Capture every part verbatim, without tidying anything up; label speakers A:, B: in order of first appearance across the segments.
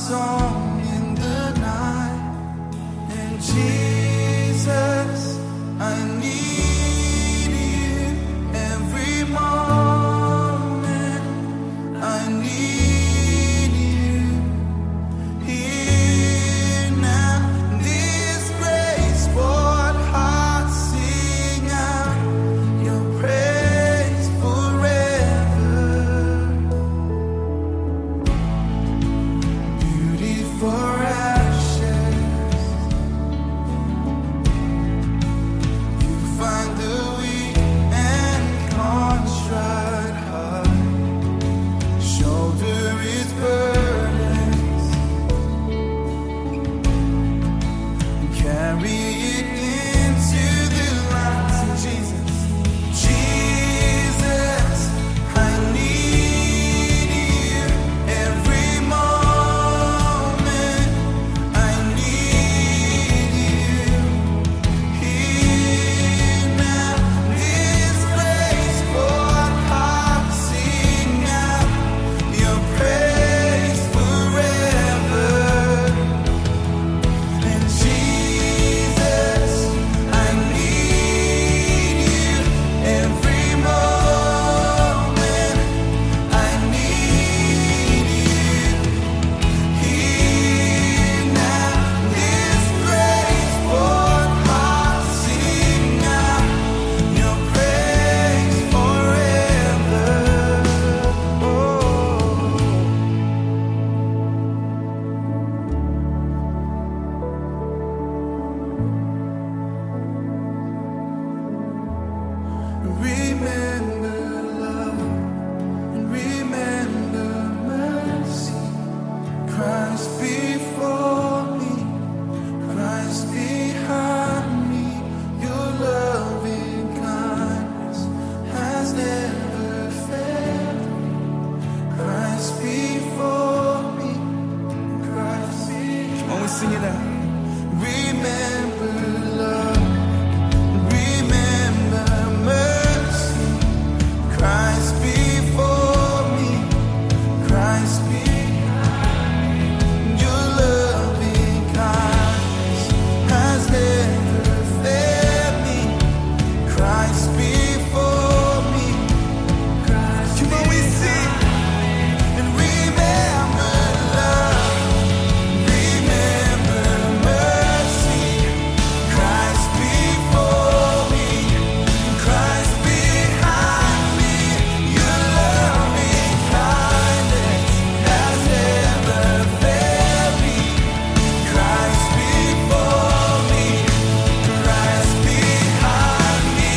A: song in the night. And Jesus, I need you every moment. I need you here now. This grace poured heart sing out your praise forever. Beauty for ashes, you find the weak and contrite heart. Shoulder its burdens, carry it into the light. Jesus, Jesus, I need you every moment. I need you here now. This grace poured heart sing out your praise forever. And Jesus, I need you every moment. I need you here now. This grace poured heart sing out your praise forever. Oh. Remember love and remember mercy. Christ before me, Christ behind me. Your loving kindness has never failed me. Christ before me, Christ behind me. When we sing it out. Remember love, remember mercy. Christ before me, Christ behind me. Your loving kindness has never failed me. Christ before me, Christ Come on, we sing. And remember love, remember mercy. Christ before me, Christ behind me. Your loving kindness has never failed me. Christ before me, Christ behind me.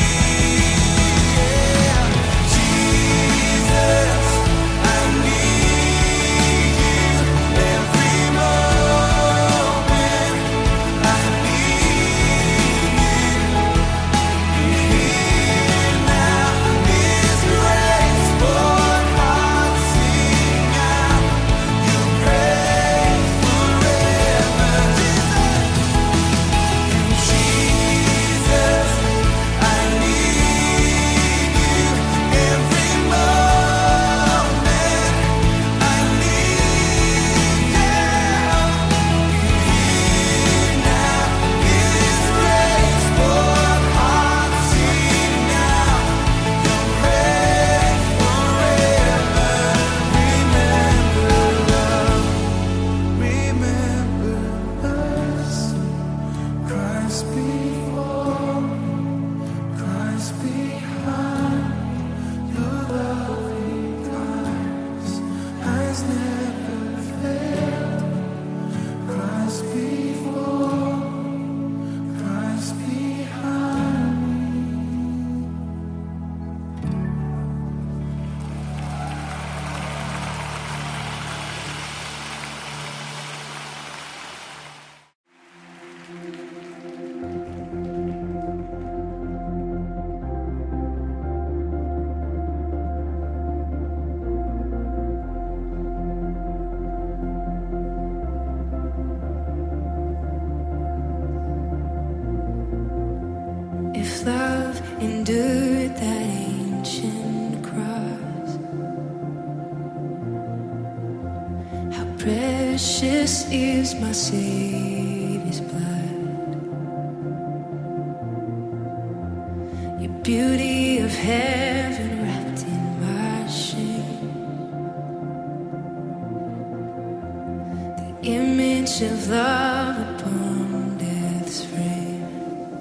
A: Yeah. Jesus, I need you every moment. I need you here now. This grace poured heart sing out your praise forever. Jesus, I need you every moment. I need you here now. This grace poured heart sing out your praise forever. Remember love, remember mercy. Christ before me, Christ behind me. Your loving kindness has never failed me. Christ before me, Christ behind me.
B: If love endured that ancient cross, how precious precious is my Savior's blood. Your beauty of heaven wrapped in my shame. The image of love upon death's frame.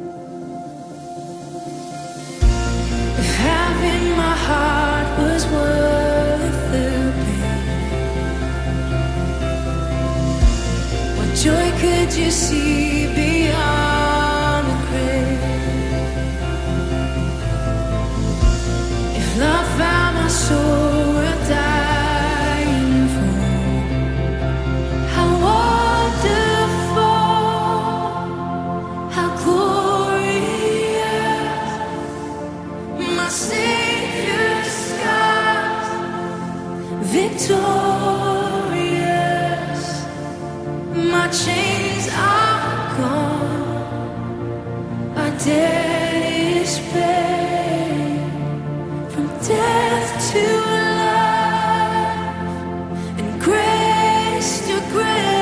B: If having my heart was worth the pain, what joy could you see beyond the grave? If love found my soul worth dying for, how wonderful, how glorious, my Savior's scars, victorious, my chains are gone, my debt is paid, from death to life, and grace to grace.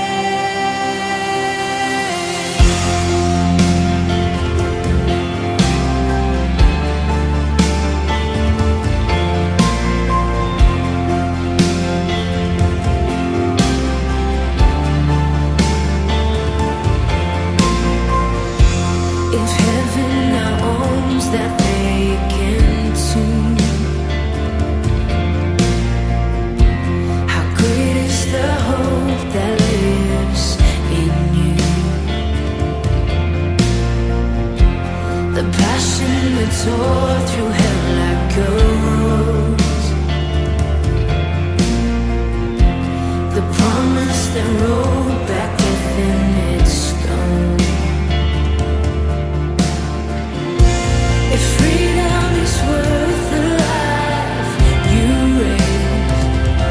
B: If heaven now owns that vacant tomb, how great is the hope that lives in you. The passion that tore through hell like gold, the promise that rolled back within its stone. If freedom is worth the life you raised,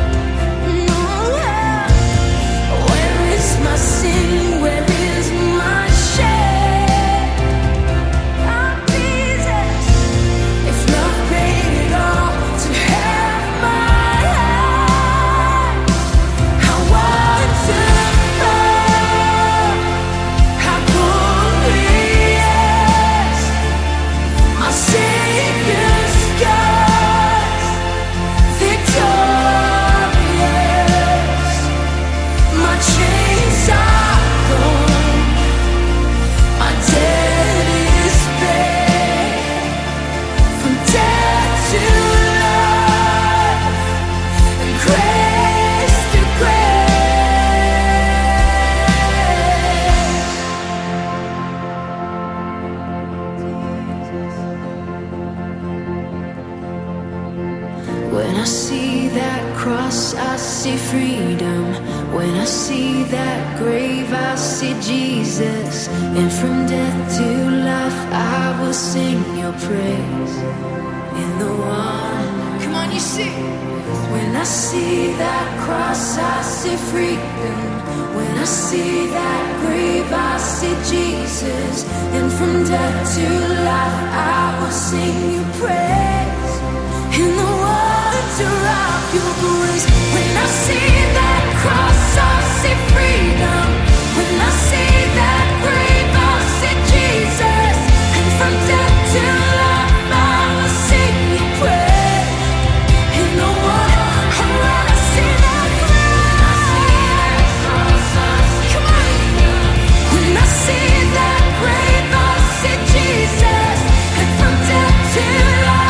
B: where is my sin? Where is my shame? Oh, Jesus, if love paid it all to have my life, how wonderful, how glorious, my Savior's scars, victorious, my chains are gone, my debt is paid, from death to life, and grace to grace. When I see that cross, I see freedom. When I see that grave, I see Jesus. And from death to life, I will sing your praise. In the one, come on, you sing. When I see that cross, I see freedom. When I see that grave, I see Jesus. And from death to life, I will sing your praise. In the wonder of your grace. When I see that cross, I see freedom. When I see that grave, I see Jesus. And from death to life, I will sing your praise. In the wonder, when I see that cross, come on. When I see that grave, I see Jesus. And from death to life,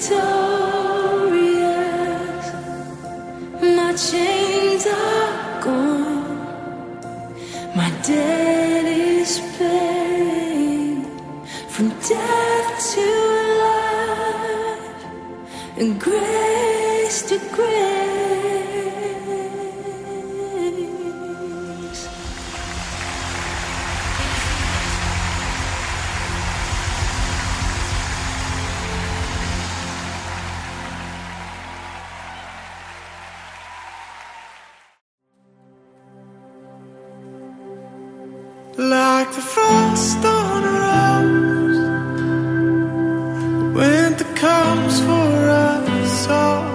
B: victorious. My chains are gone. My debt is paid. From death to life, and grace to grace.
A: Like the frost on a rose, winter comes for us all.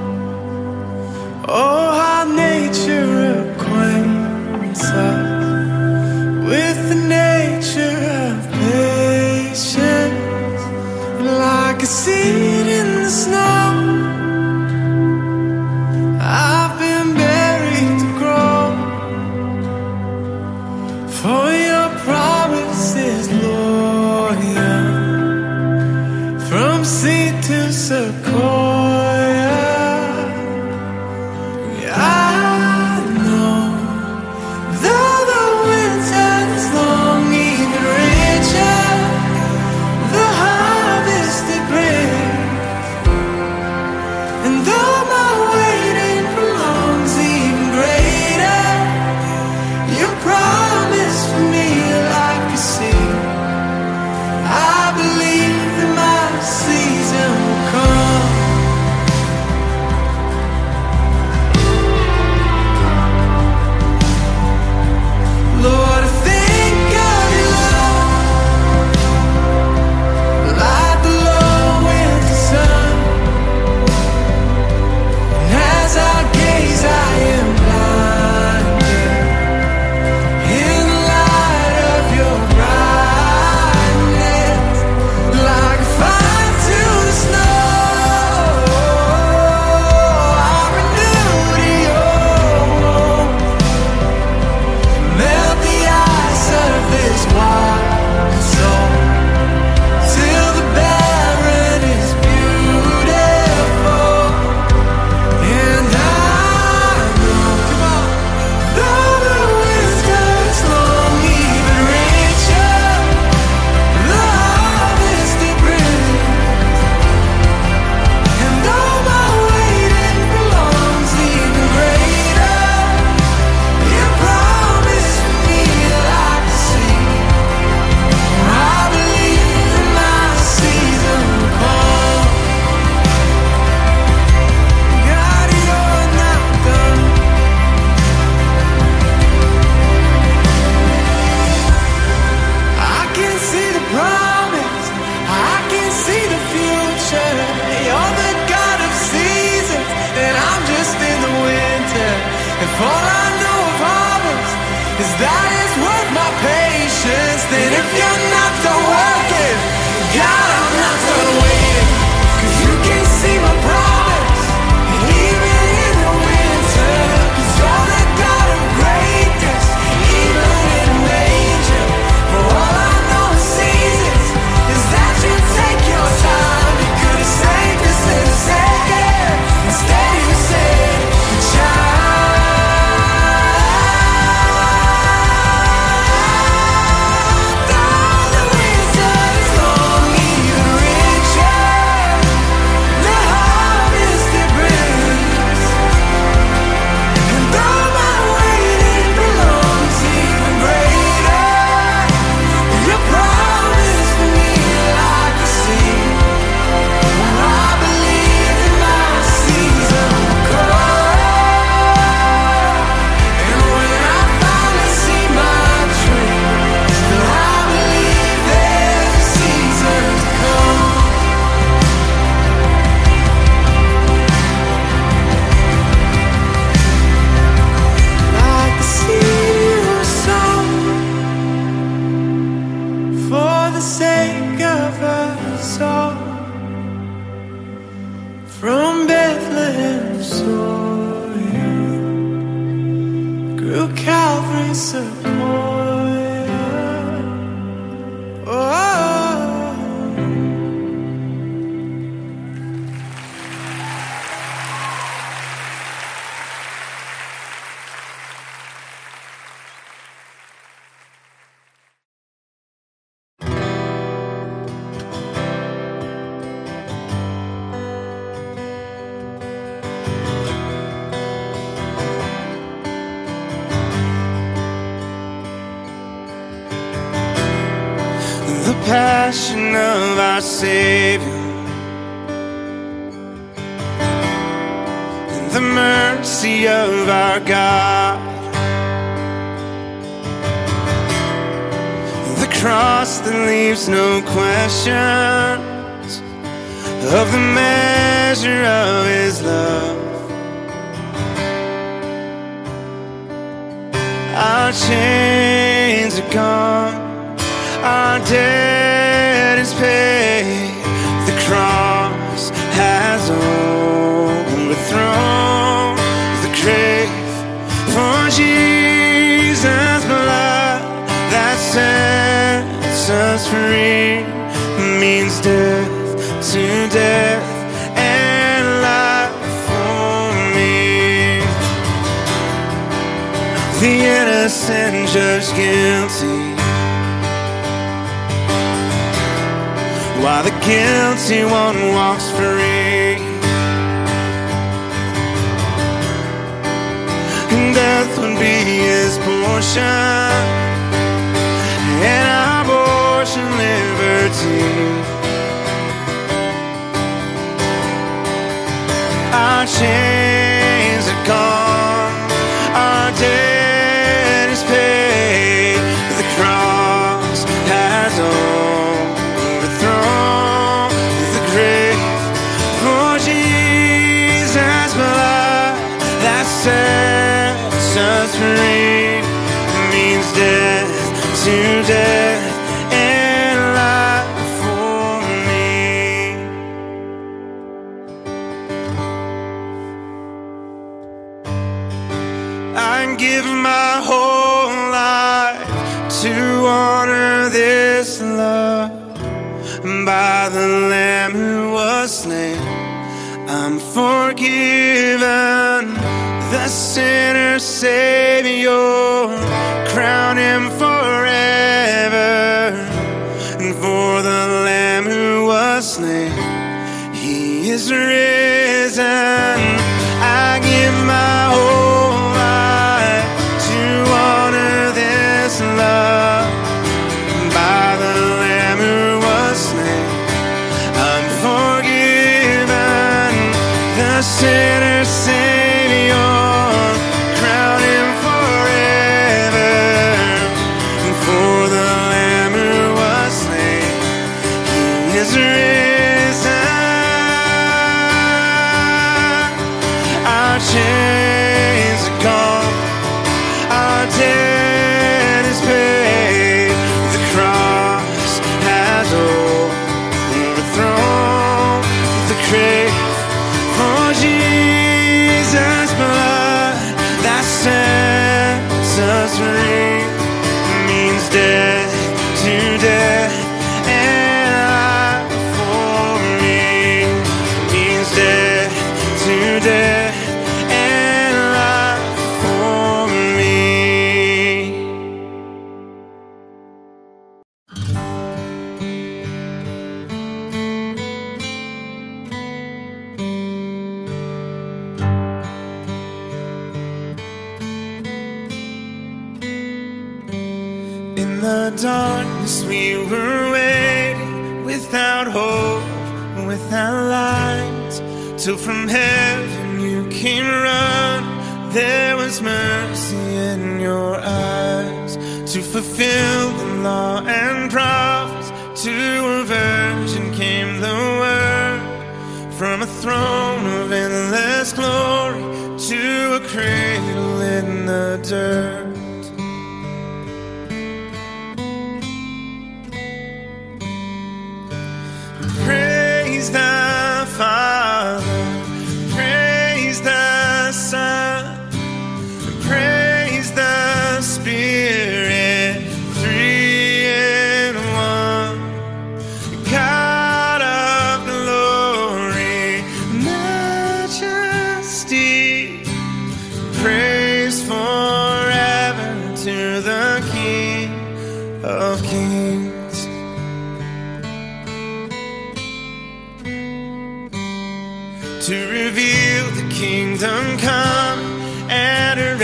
A: Oh, how nature acquaints us with the nature of patience. And like a seed in the snow, I've been buried to grow. For your promise is loyal, from sea to sequoia. Yeah, I know, though the winter is long, even richer the harvest it brings. And though my waiting prolongs, even greater your promise for me, like a seed. I believe that my season will come. Lord, I think of your love, like the low winter sun. And as I gaze, I am blinded in the light of your brightness, like a fire to the snow. I'm renewed to your warmth. Melt the ice of this wild soul till the barren is beautiful. And I know, come on, though the winter is long, even richer the harvest it brings. And though my waiting prolongs, even greater your promise for me, like a seed. I believe that my season will come. God, you're not done. I can see the promise, I can see the future. You're the God of seasons, and I'm just in the winter. If all I know of harvest is that it's worth my patience, then if you're not done working, God, I'm not done waiting. 'Cause you can see my promise, even in the winter. 'Cause you're the God of greatness, even in a manger. For all I know of seasons is that you take your time. You could have saved us in a second. Instead you said, child, though the winter is long, even richer the harvest it brings. And though my waiting prolongs, even greater your promise for me, like a seed. I believe that my season will come. And when I finally see my dream, still I believe there's a season to come. Like the seed was sown for the sake of us all, from Bethlehem's soil grew Calvary's sequoia. Oh, compassion of our Savior, and the mercy of our God, the cross that leaves no questions of the measure of His love. Our chains are gone, our debt is paid. The cross has overthrown the grave. For Jesus' blood that sets us free means death to death and life for me. The innocent judged guilty, while the guilty one walks free. And death would be his portion, and abortion liberty. Our chains are gone, our debt is paid. The cross has overthrown the grave. For Jesus' blood that sets us free means death to death and life for me. I give my whole life to honor this love. By the Lamb who was slain, I'm forgiven. The sinner's Savior, crown Him forever. And for the Lamb who was slain, He is risen. I give my whole life to honor this love. By the Lamb who was slain, I'm forgiven. The sinner's Savior, crown Him forever. And for the Lamb who was slain, He is risen. Our chains are gone, our debt is paid. The cross has overthrown the grave. For Jesus' blood that sets us free means death to death and life for me. Means death to death and life for me. In the darkness we were waiting, without hope, without light, till from heaven you came running. There was mercy in your eyes to fulfill the law and prophets. To a virgin came the word, from a throne of endless glory to a cradle in the dirt. Praise the Father, praise the Son, praise the Spirit, three in one. God of glory, majesty, praise forever to the King of Kings. To reveal the kingdom come and to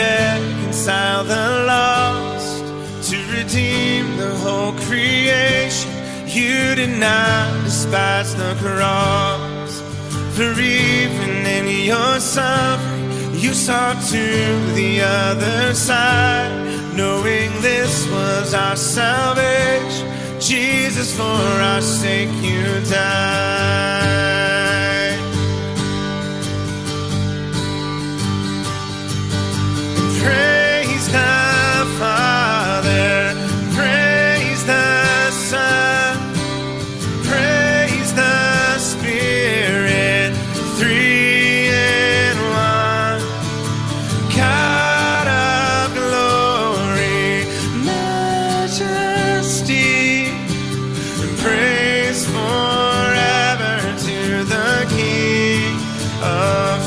A: reconcile the lost, to redeem the whole creation. You did not despise the cross, for even in your suffering, you saw to the other side, knowing this was our salvation. Jesus, for our sake you died. Praise the Father, praise the Son, praise the Spirit, three in one. God of glory, majesty, praise forever to the King of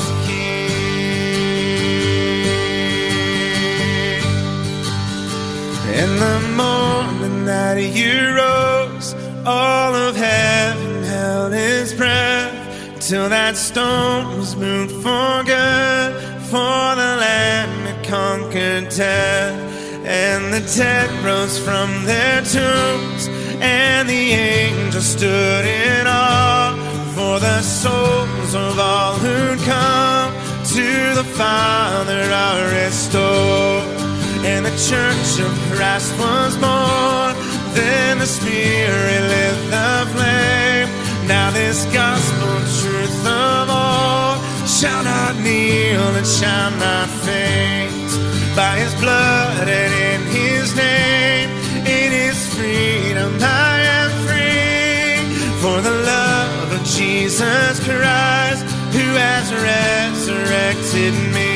A: Kings. In the morning that you rose, all of heaven held its breath, till that stone was moved for good, for the Lamb had conquered death. And the dead rose from their tombs, and the angels stood in awe, for the souls of all who'd come to the Father are restored. And the church of Christ was born, then the Spirit lit the flame. Now this gospel truth of all shall not kneel and shall not faint. By his blood and in his name, in his freedom I am free. For the love of Jesus Christ, who has resurrected me.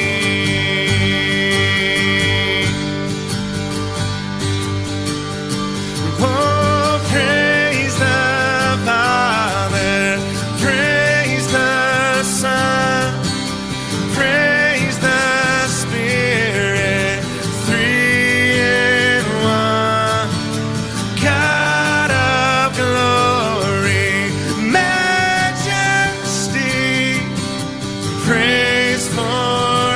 A: Oh, praise the Father, praise the Son, praise the Spirit, three in one. God of glory, majesty, praise for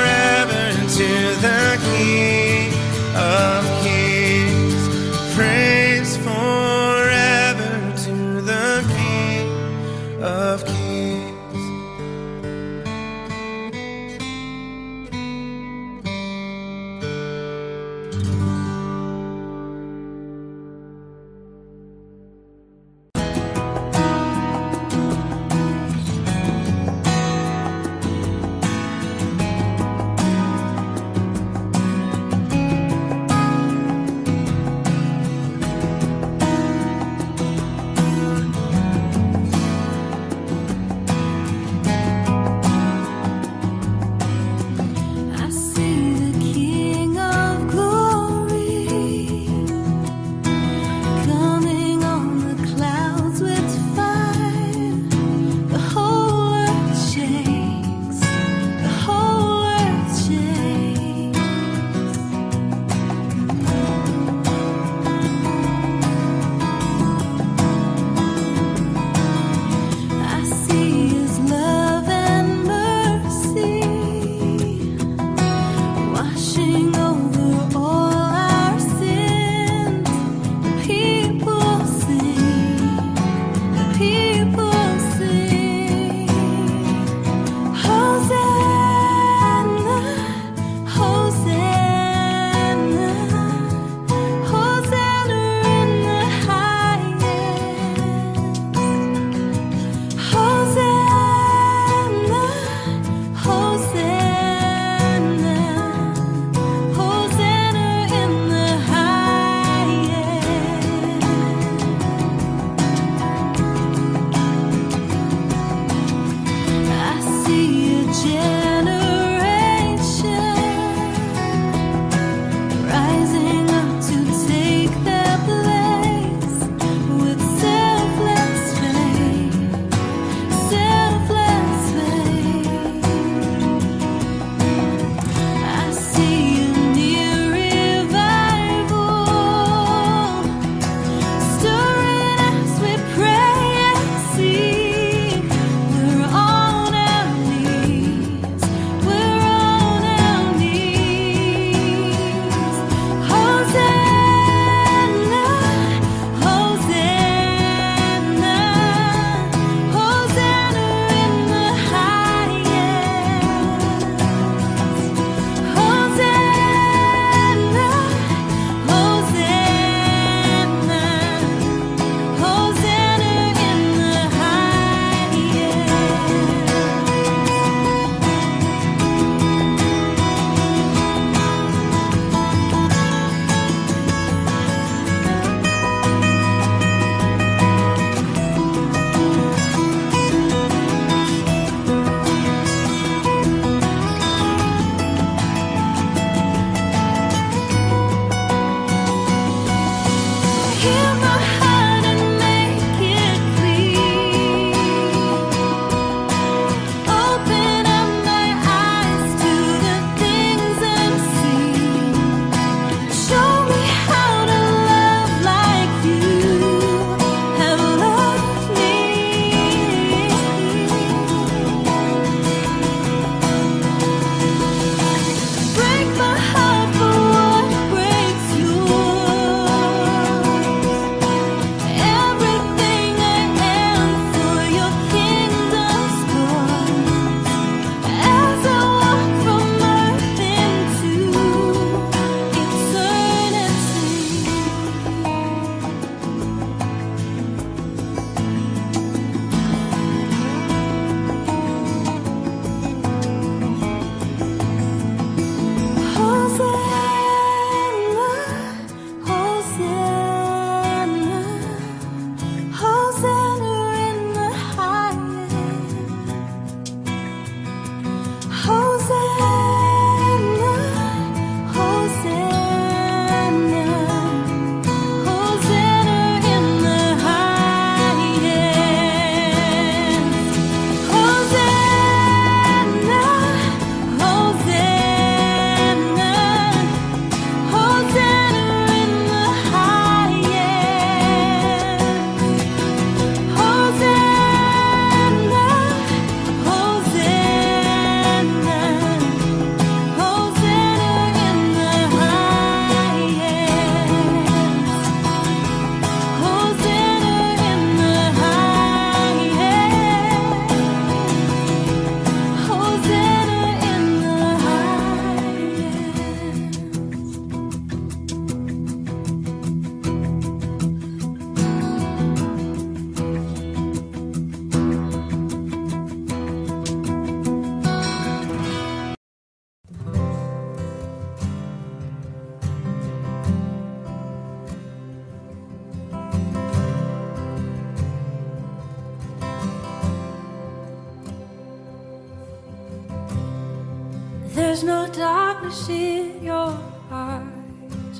B: There's no darkness in your eyes.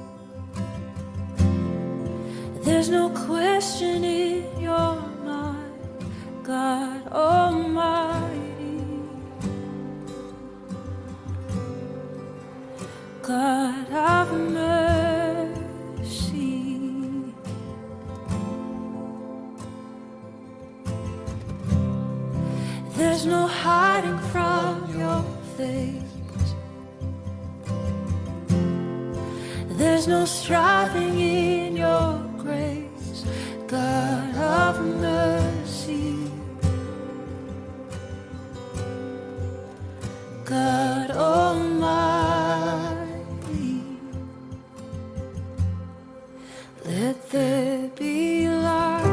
B: There's no question in your mind, God Almighty, God of mercy. There's no hiding from your face. There's no striving in your grace, God of mercy, God Almighty. Let there be light.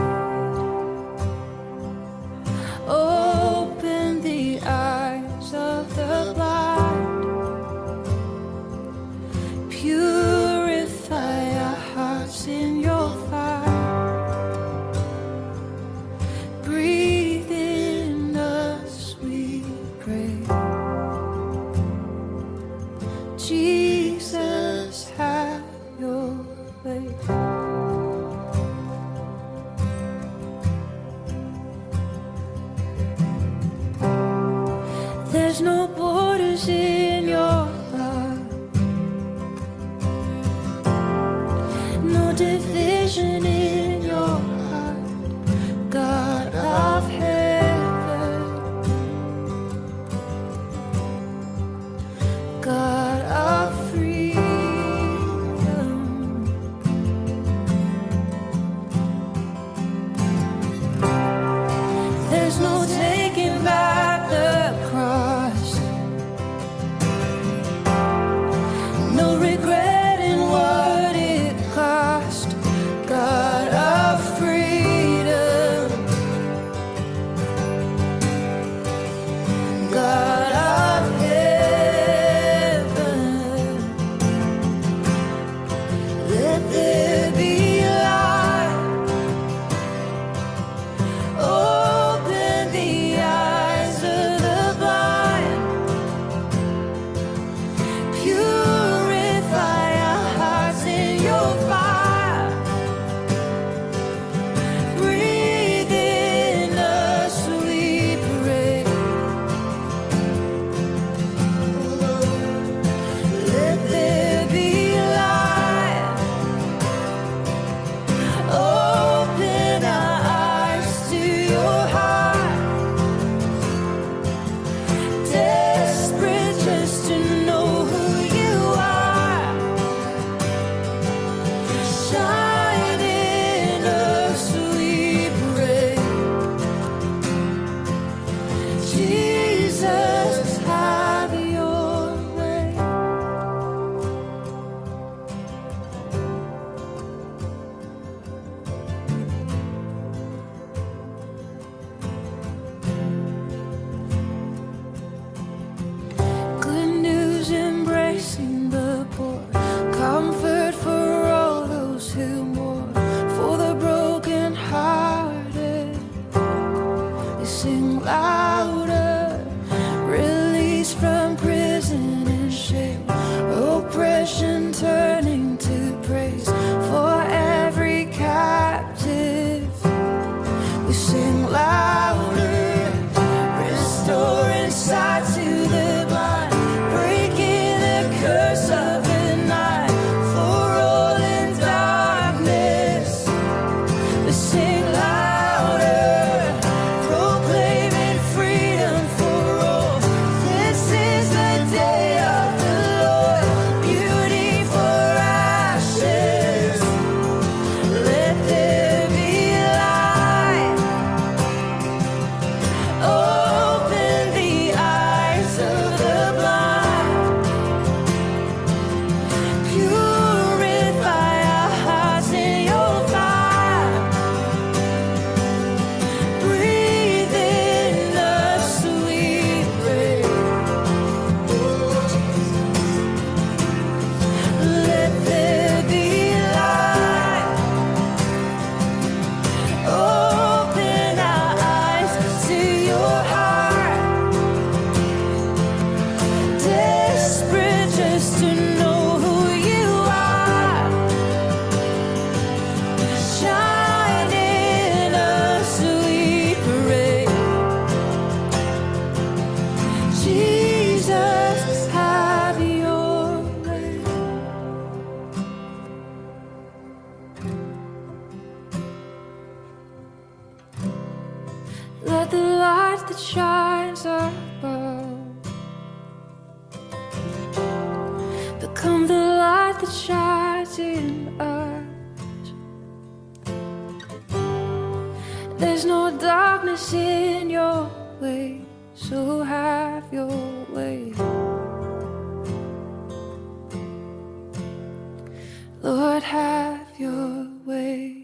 B: Open the eyes of the blind. Purify our hearts in your fire. Breathe in us, we pray. Jesus, have your way. There's no borders in your love, no division in your heart, God of heaven, God of freedom. There's no taking back the cross, no regret in what it cost, God that shines above. Become the light that shines in us. There's no darkness in your way, so have your way. Lord, have your way.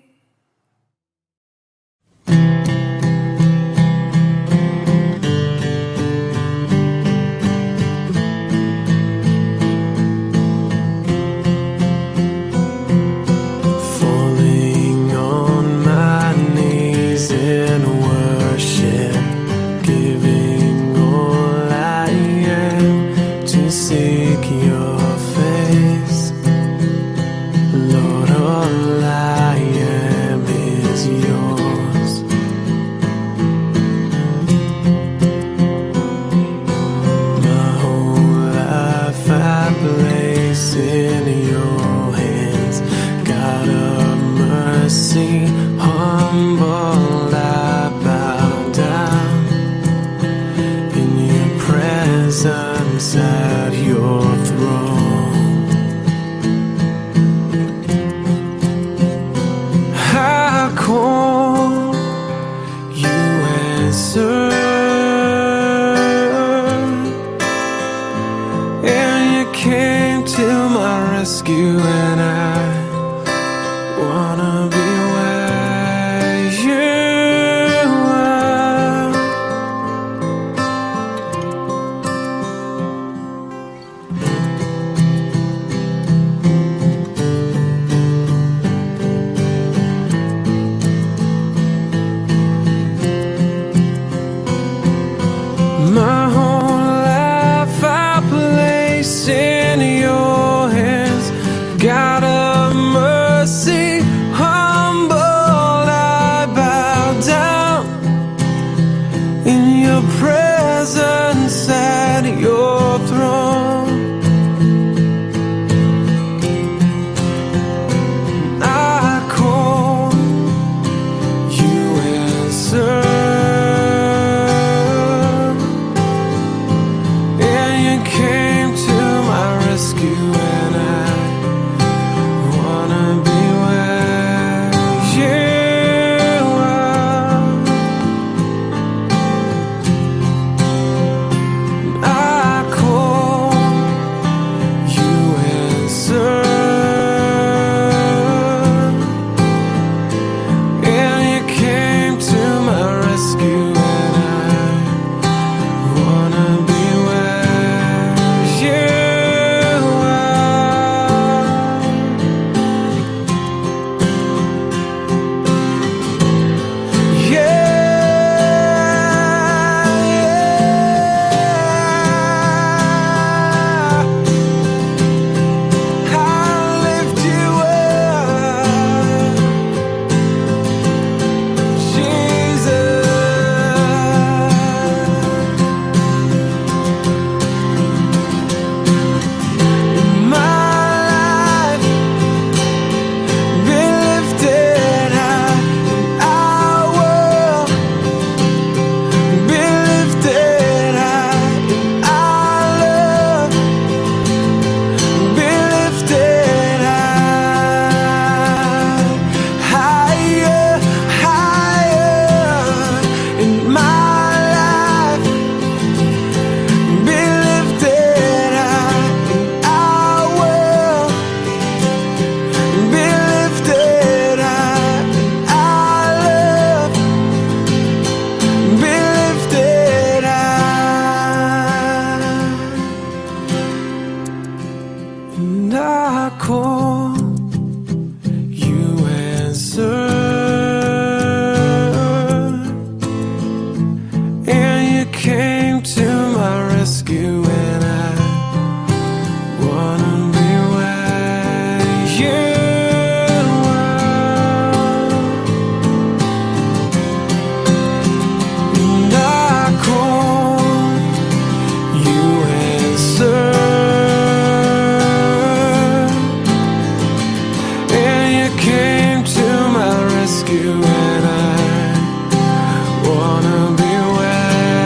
A: rescue, and I wanna be where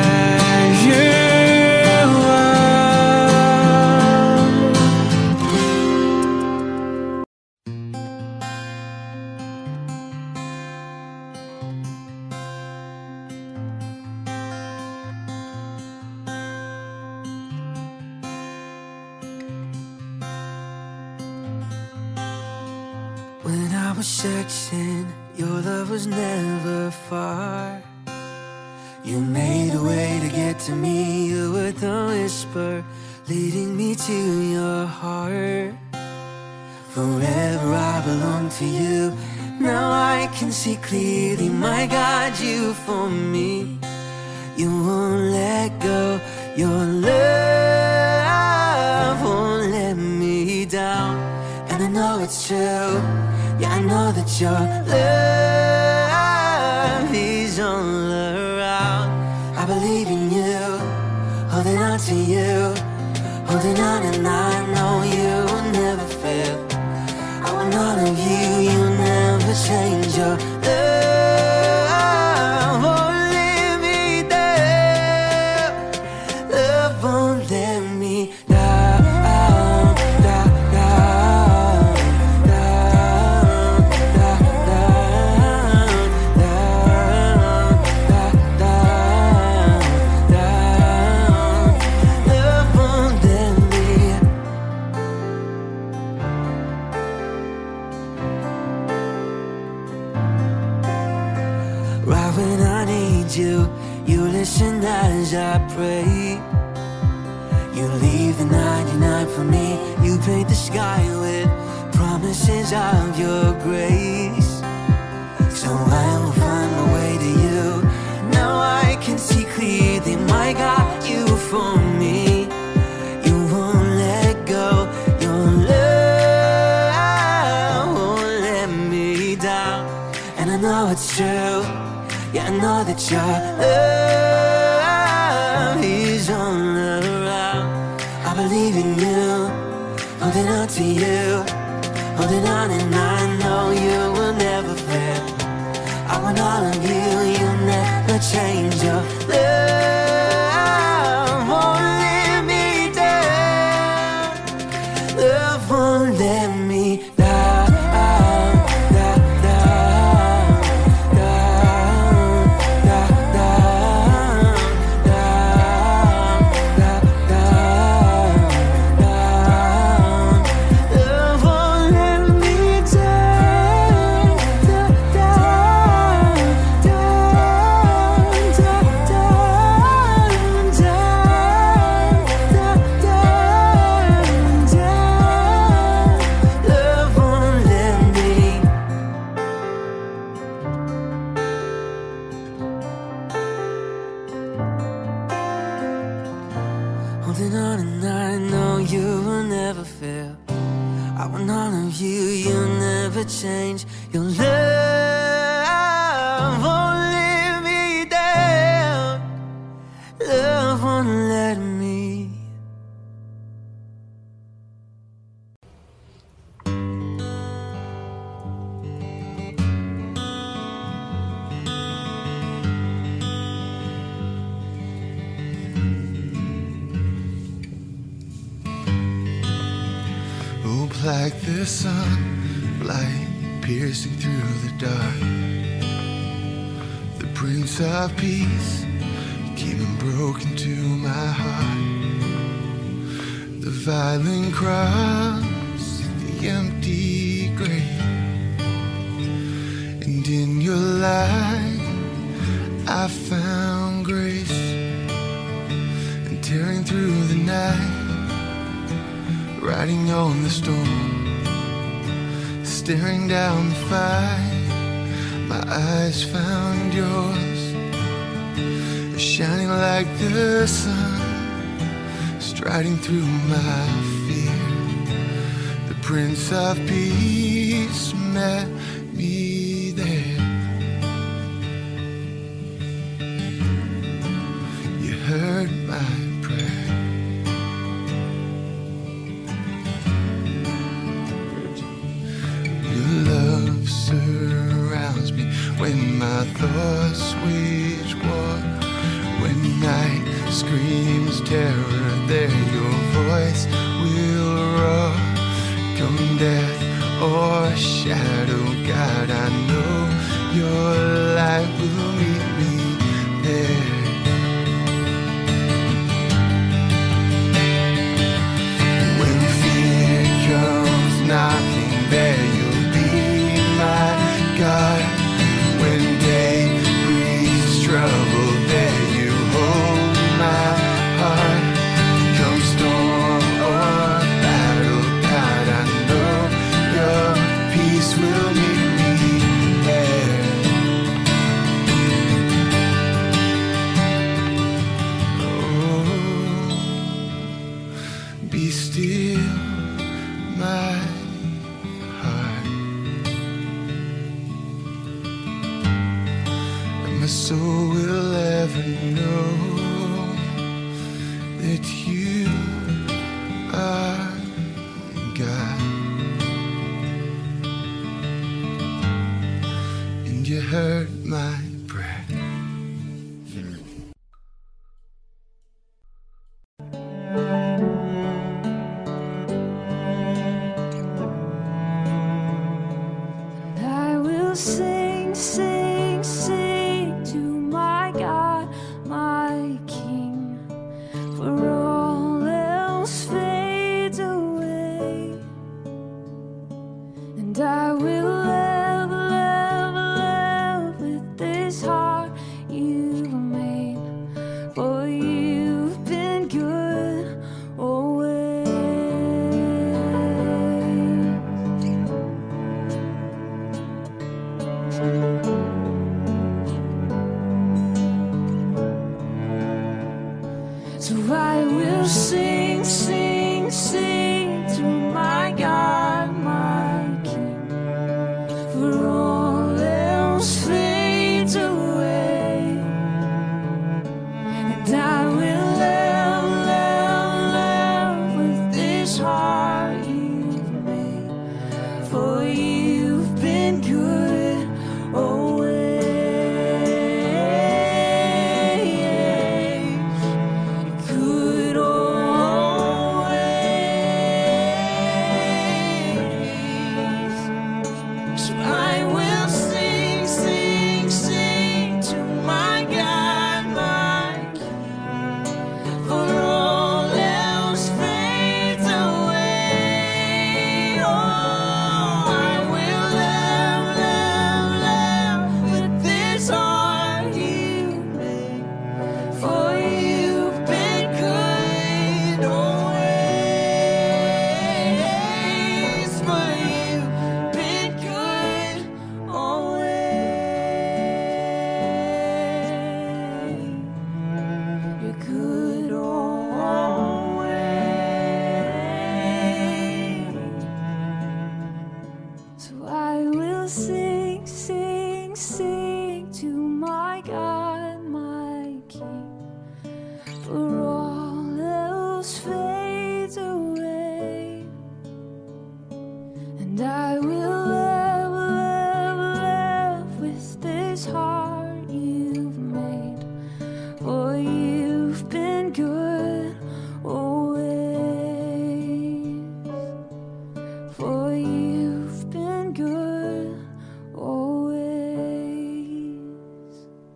A: When I was searching, your love was never far. You made a way to get to me. You were the whisper leading me to your heart. Forever I belong to you. Now I can see clearly, my God, you for me. You won't let go. Your love won't let me down. And I know it's true. Yeah, I know that your love is all around. I believe in you, holding on to you, holding on, and I know you will never fail. I want all of you, you never change. Your love won't let me down. Love won't let me down, down, down, down, down, down, down, down. Love won't let me. Right when I need you, you listen as I pray. You leave the ninety-nine for me. You paint the sky with promises of your grace. So I will find my way to you. Now I can see clearly, my God, you for me. You won't let go. Your love won't let me down. And I know it's true. Yeah, I know that your love is all around. I believe in you, holding on to you, holding on, and I know you will never fail. I want all of you, you never change. Your love won't let me down. Love won't let me down. Holding on, and I know you will never fail. I want all of you, you'll never change. Your love won't let me down. Love won't let me.
C: Like the sun, light piercing through the dark. The Prince of Peace came and broke into my heart. The violent cross, the empty grave, and in your light I found grace. And tearing through the night, riding on the storm, staring down the fight, my eyes found yours, shining like the sun, striding through my fear. The Prince of Peace met me there. You heard my prayer. Love surrounds me when my thoughts wage war. When night screams terror, there your voice will roar. Come death or shadow, God, I know your light will meet me there. When fear comes knocking, there you'll be. peace will meet me there. Oh, be still, my heart, and my soul will ever know that you are God, and you heard my prayer.
B: I will sing, sing, sing to my God, my King, for all else fades away, and I will love, love, love with this heart you've made, for you've been good always. So I will sing, sing, sing to my God, my King, for all else fades away, and I will love, love, love with this heart you've made, for you've been good always. Good always. So I will sing, sing, sing to my God, my King, for all else fades away. Oh, I will love, love, love with this heart you made, for you've been good always, for you've been good always. You're good always. So I will sing, sing, sing to my God, my King, for all else fades away, and I will love, love, love with this heart you've made, for you've been good always, for you've been good always.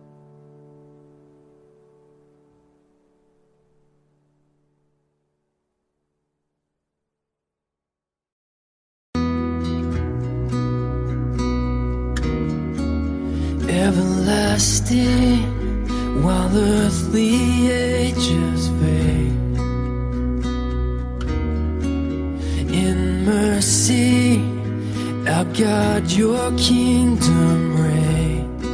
A: Everlasting, while earthly ages fade, in mercy, our God, your kingdom reigns.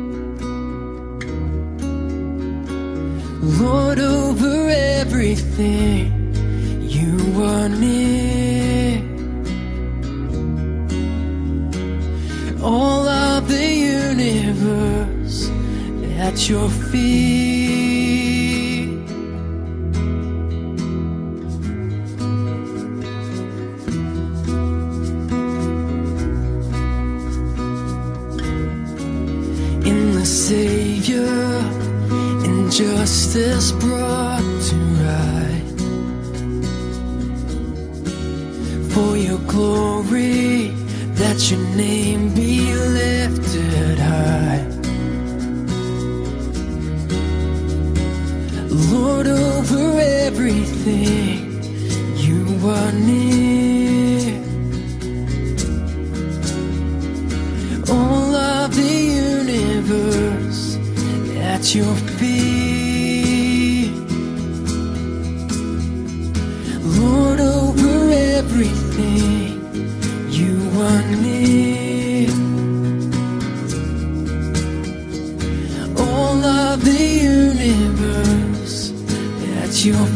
A: Lord, over everything, you are near. All of the universe at your feet. In the Savior, injustice brought to right, for your glory, that your name be lifted high. Lord, over everything, you are near. All of the universe at your feet. Lord, over everything, you are near. your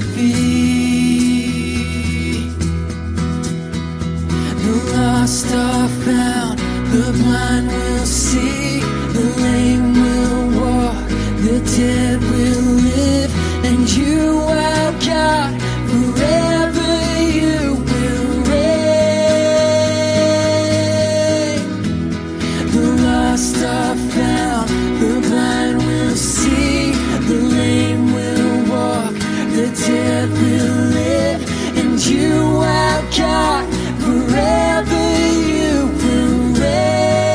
A: feet. The lost are found, the blind will see, the lame will walk, the dead will live, and you are God, forever you will reign. The lost are found, the blind will see, the lame will walk, the dead will live, and you are God, forever you will reign.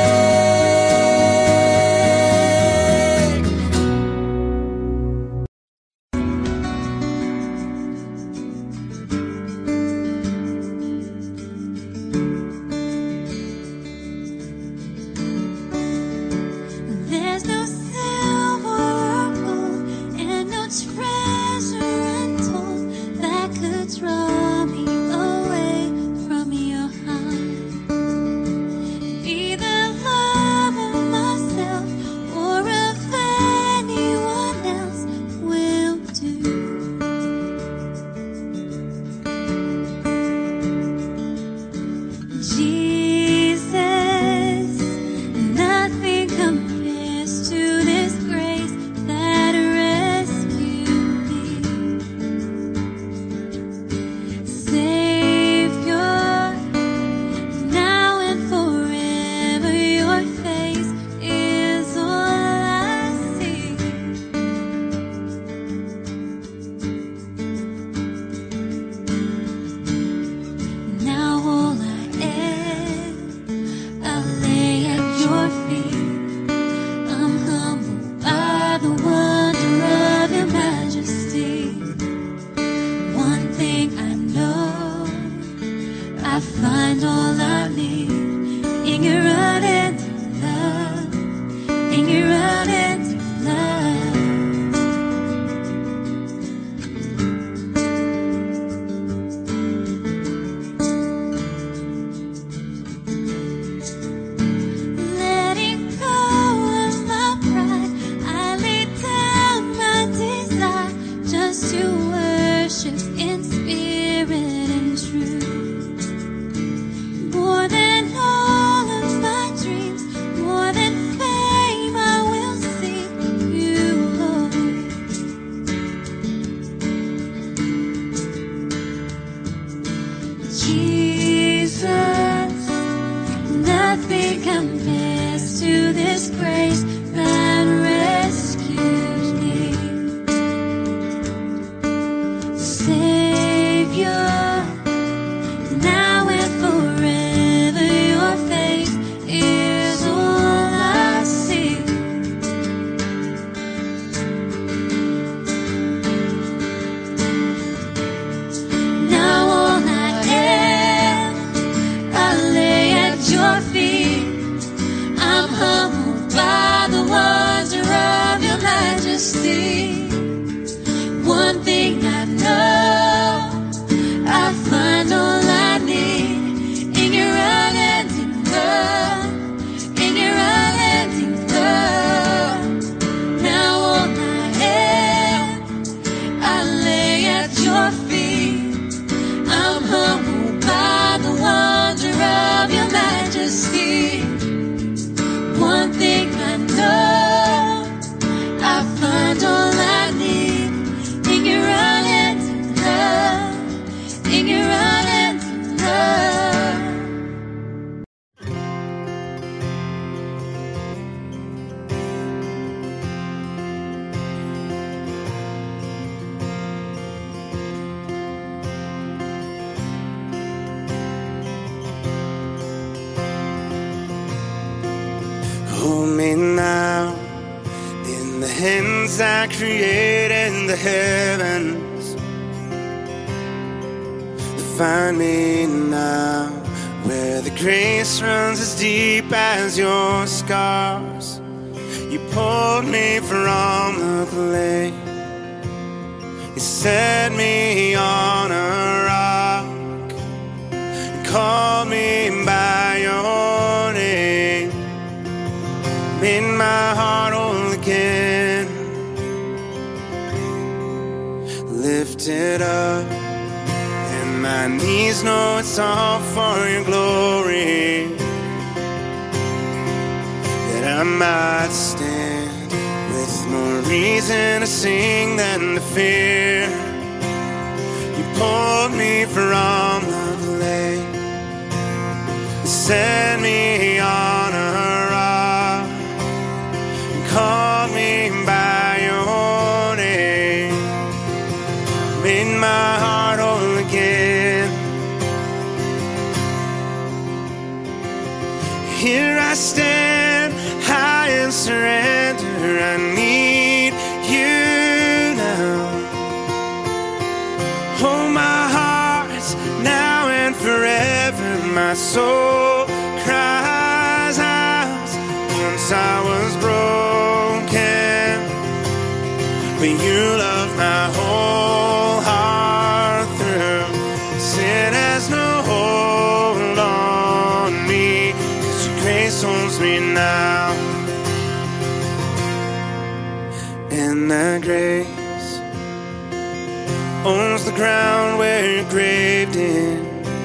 B: There's no silver or gold and no treasure untold that could draw me away from your heart. Be the love of myself or of anyone else will do. Jesus, nothing compares to this grace that rescued me. Savior, now and forever your face is all I see. Now all I am, I lay at your feet. I'm humbled by the wonder of your majesty. One thing I know, I find all I need in your unending love, in your unending love. Letting go of my pride, I lay down my desire just to worship in spirit and truth. More than all of my dreams, more than fame, I will seek you, Lord. Jesus, nothing compares to this grace that rescues me. Savior, now and forever your face is all I see. Now all I am, I lay at your feet. I'm humbled by the wonder of your majesty. One thing I know, I find all I need in your unending love, in your unending love. Now all I am, I lay at your feet. I'm humbled by the wonder of your majesty. One thing I know, I find all I need in your unending love, in your unending love.
C: Hold me now in the hands I created the heavens. Find me now where the grace runs as deep as your scars. You pulled me from the clay. You set me on a rock and called me by your name. Made my heart whole again. Lifted
D: Please know it's all for your glory, that I might stand with more reason to sing than to fear. You pulled me from the lake, set me on a rock, and called me by your name, made my heart whole again. Here I stand, high in surrender. I need you now. Hold my heart now and forever. My soul cries out. Once I was broken, but you love my whole heart through. Sin has no hold on me, 'cause your grace owns me now. And that grace owns the ground where you're graved in,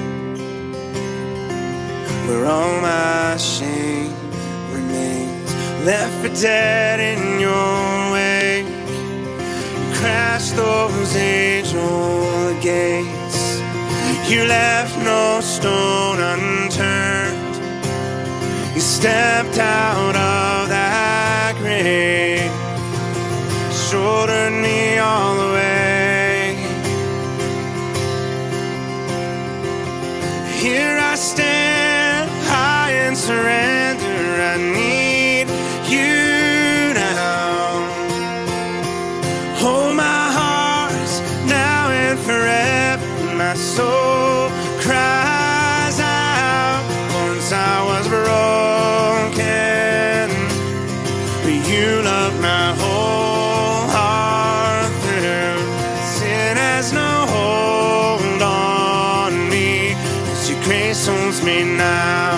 D: where all my shame remains, left for dead in your wake. You crashed those age-old gates, you left no stone unturned. You stepped out of that grave, shouldered me all the way. Here I stand, high in surrender. I need you now. Hold my heart now and forever. My soul cries out. Once I was broken, but you love my whole heart through. Sin has no hold on me, 'cause your grace owns me now.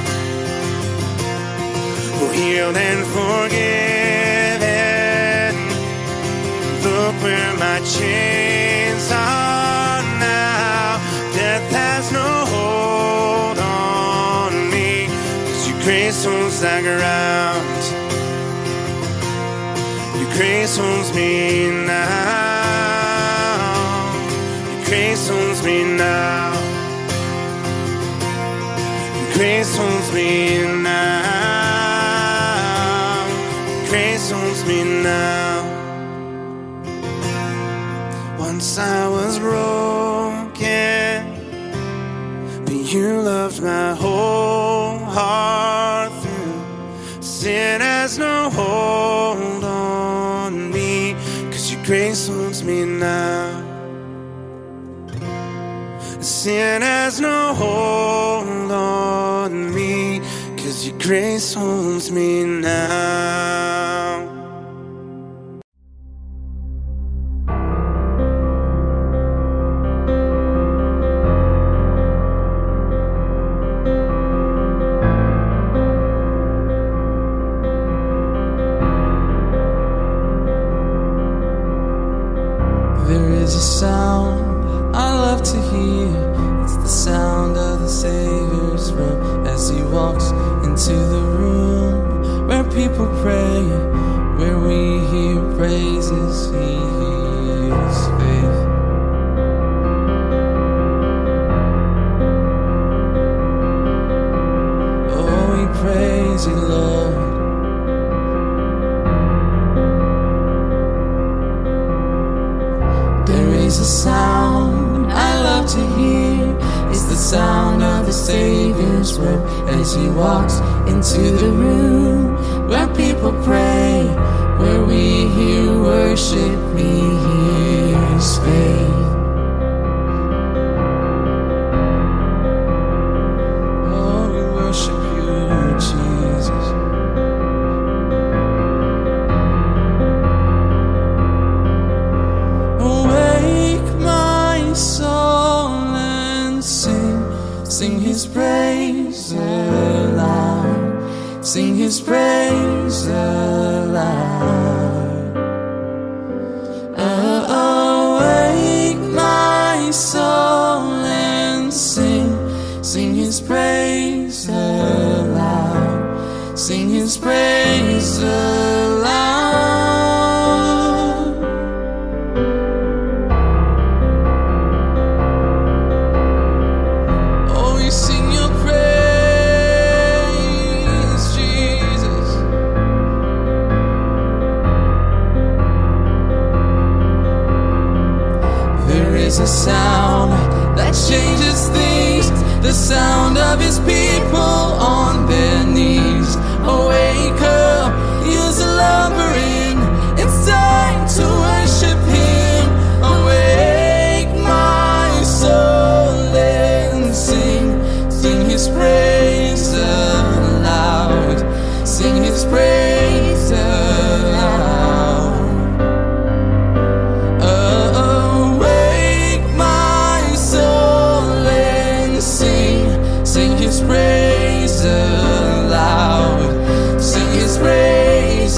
D: Oh, healed and forgiven. Look where my chains are now. Death has no hold on me, 'cause your grace owns the ground. Your grace owns me now. Your grace owns me now. Your grace owns me now. Your grace owns me now. Once I was broken, but you loved my whole heart through. Sin has no hold on me, 'cause your grace owns me now. Sin has no hold on me, 'cause your grace owns me now.
A: There is a sound I love to hear. It's the sound of the Savior's robe as he walks into the room where people pray, where we hear praises, he hears faith. Oh, we praise you, Lord. There is a sound I love to hear. It's the sound of the Savior's robe as he walks into the room where people pray, where we hear worship, he hears faith. Oh, we worship you, Jesus. Awake my soul and sing, sing his praise aloud, sing his praise aloud. Oh, awake my soul and sing His praise aloud. Oh, we sing Your praise, Jesus. There is a sound that changes things, the sound of His people on their knees. Oh, wake up, you're slumbering, it's time to worship Him. Awake my soul and sing, sing His praise aloud, sing His praise aloud. Awake my soul and sing, sing His praise aloud, sing His praise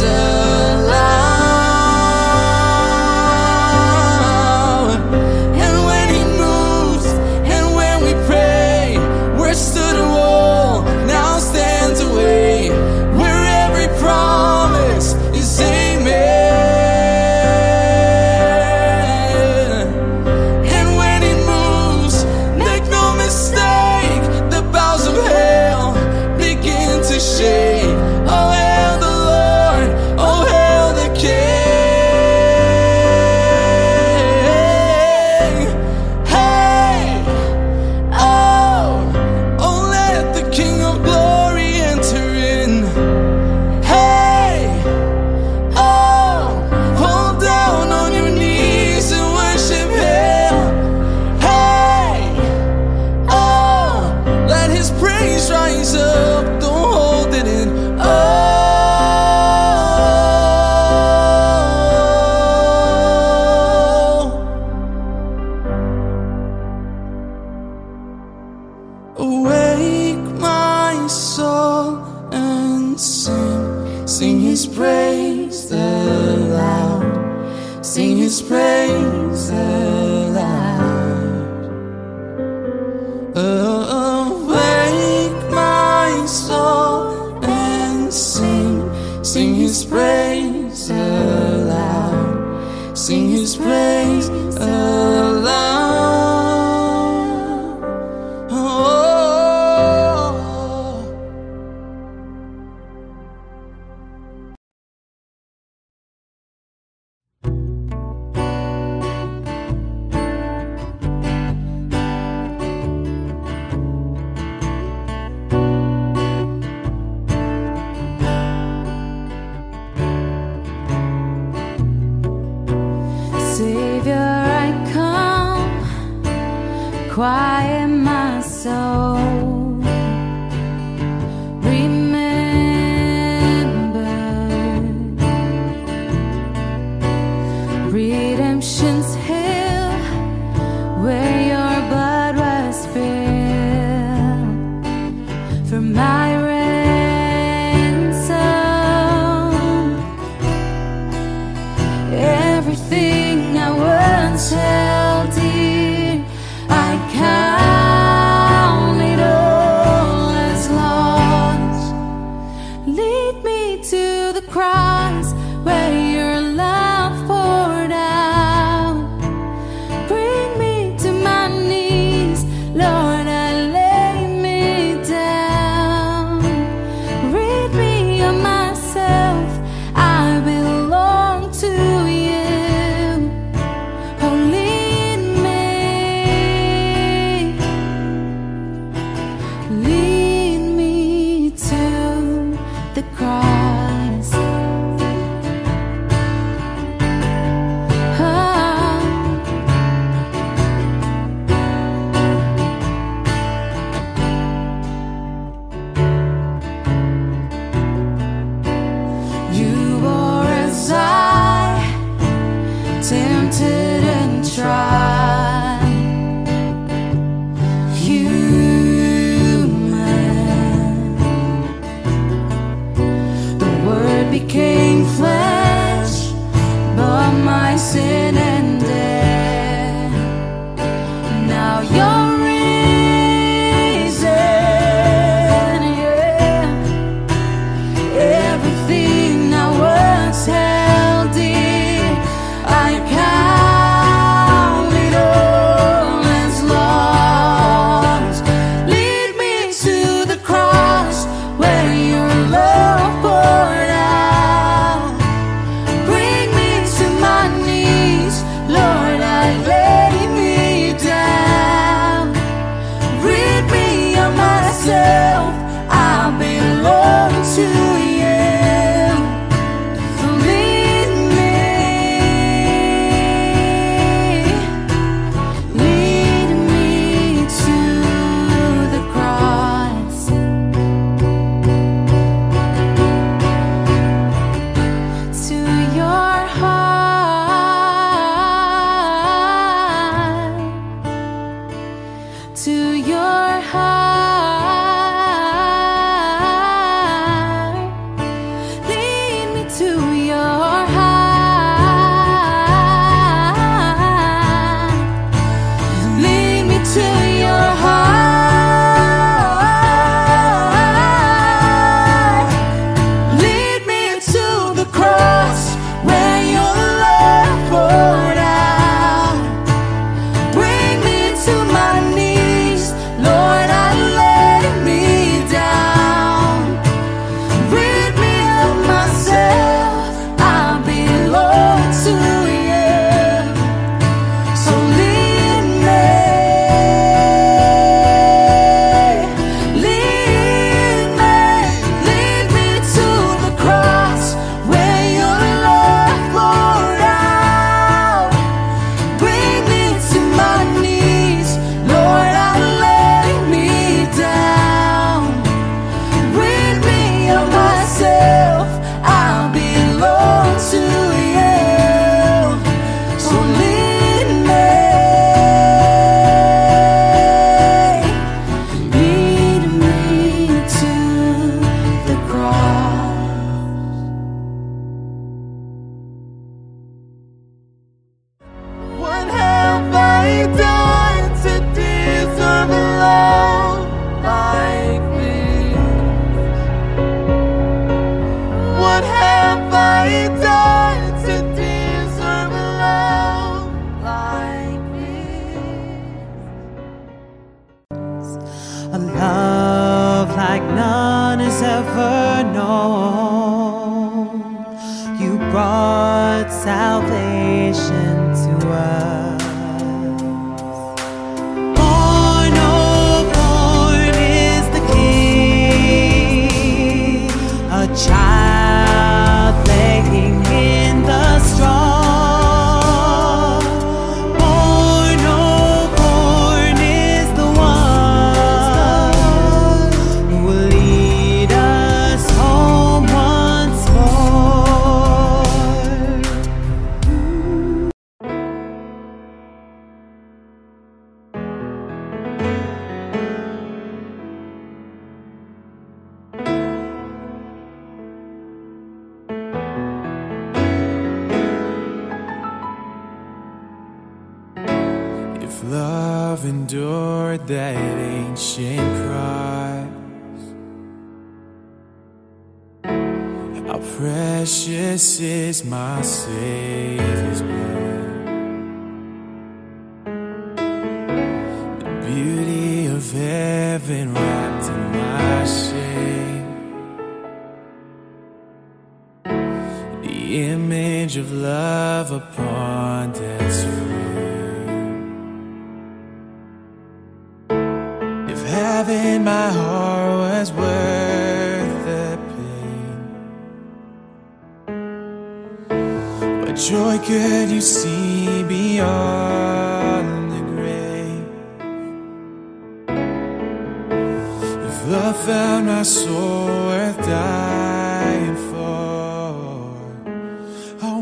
A: aloud. And when He moves, and when we pray, where stood a wall now stands a way, where every promise is amen. And when He moves, make no mistake, the boughs of hell begin to shake. Oh, hail the Lord, oh, hail the King. Hey, oh, oh, let the King of Glory enter in. Hey, oh, fall down on your knees and worship Him. Hey, oh, let His praise rise up, don't hold it in. Oh, awake my soul and sing, sing His praise aloud, sing His praise aloud. Awake my soul and sing, sing His praise aloud, sing His praise aloud. Oh.
B: Savior, I come, quiet my soul. Remember, redemption's hill, where Your blood was spilled for my ransom. Everything I once held dear, I count it all as lost. Lead me to the cross where Your love poured out. Bring me to my knees, Lord, I lay me down. Rid me of myself, I belong to You. Oh, lead me, lead me to the cross. Oh. You are as I tempted and tried, human,
E: known. You brought salvation to us. Born, oh, born is the King, a child playing in the straw. Born, oh, born is the one who will lead us home once more.
A: If love endured that ancient cross, how precious is my Savior's blood. The beauty of heaven wrapped in my shame, the image of love upon death's frame. If having my heart was worth the pain, what joy could you see beyond the grave? If love found my soul worth dying for, how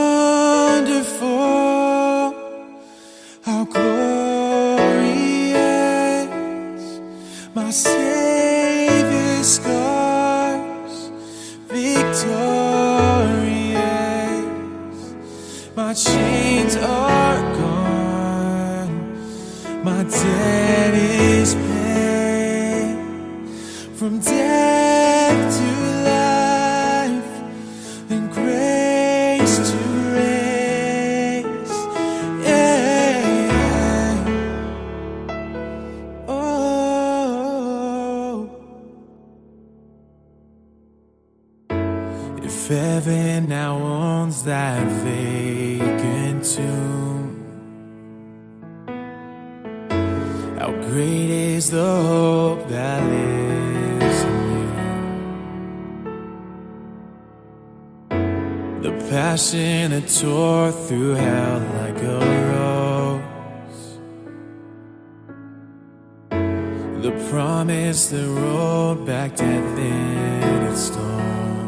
A: wonderful, how glorious, my Savior's scars, victorious. My chains are gone, my debt is paid. From death to life, and grace to grace. Yeah. Oh. If heaven now owns that vacant tomb, how great is the hope that lives in you. The passion that tore through hell like a rose, the promise that rolled back death in its stone.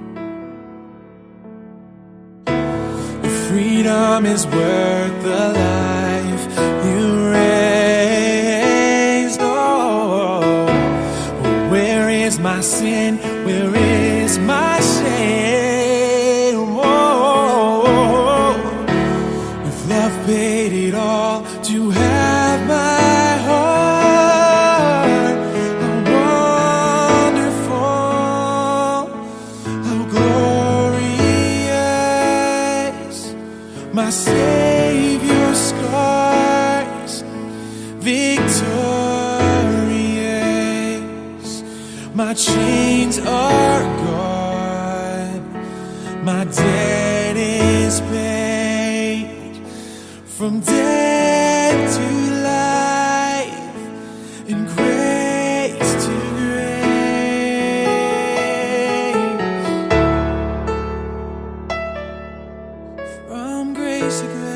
A: Freedom is worth the life you raised. Oh, where is my sin? Where is my shame? Oh, if love paid it all to have my heart, how wonderful, how glorious. My Savior's scars, victorious. My chains are gone, my debt is paid. From death to life, and grace to grace. From grace to grace.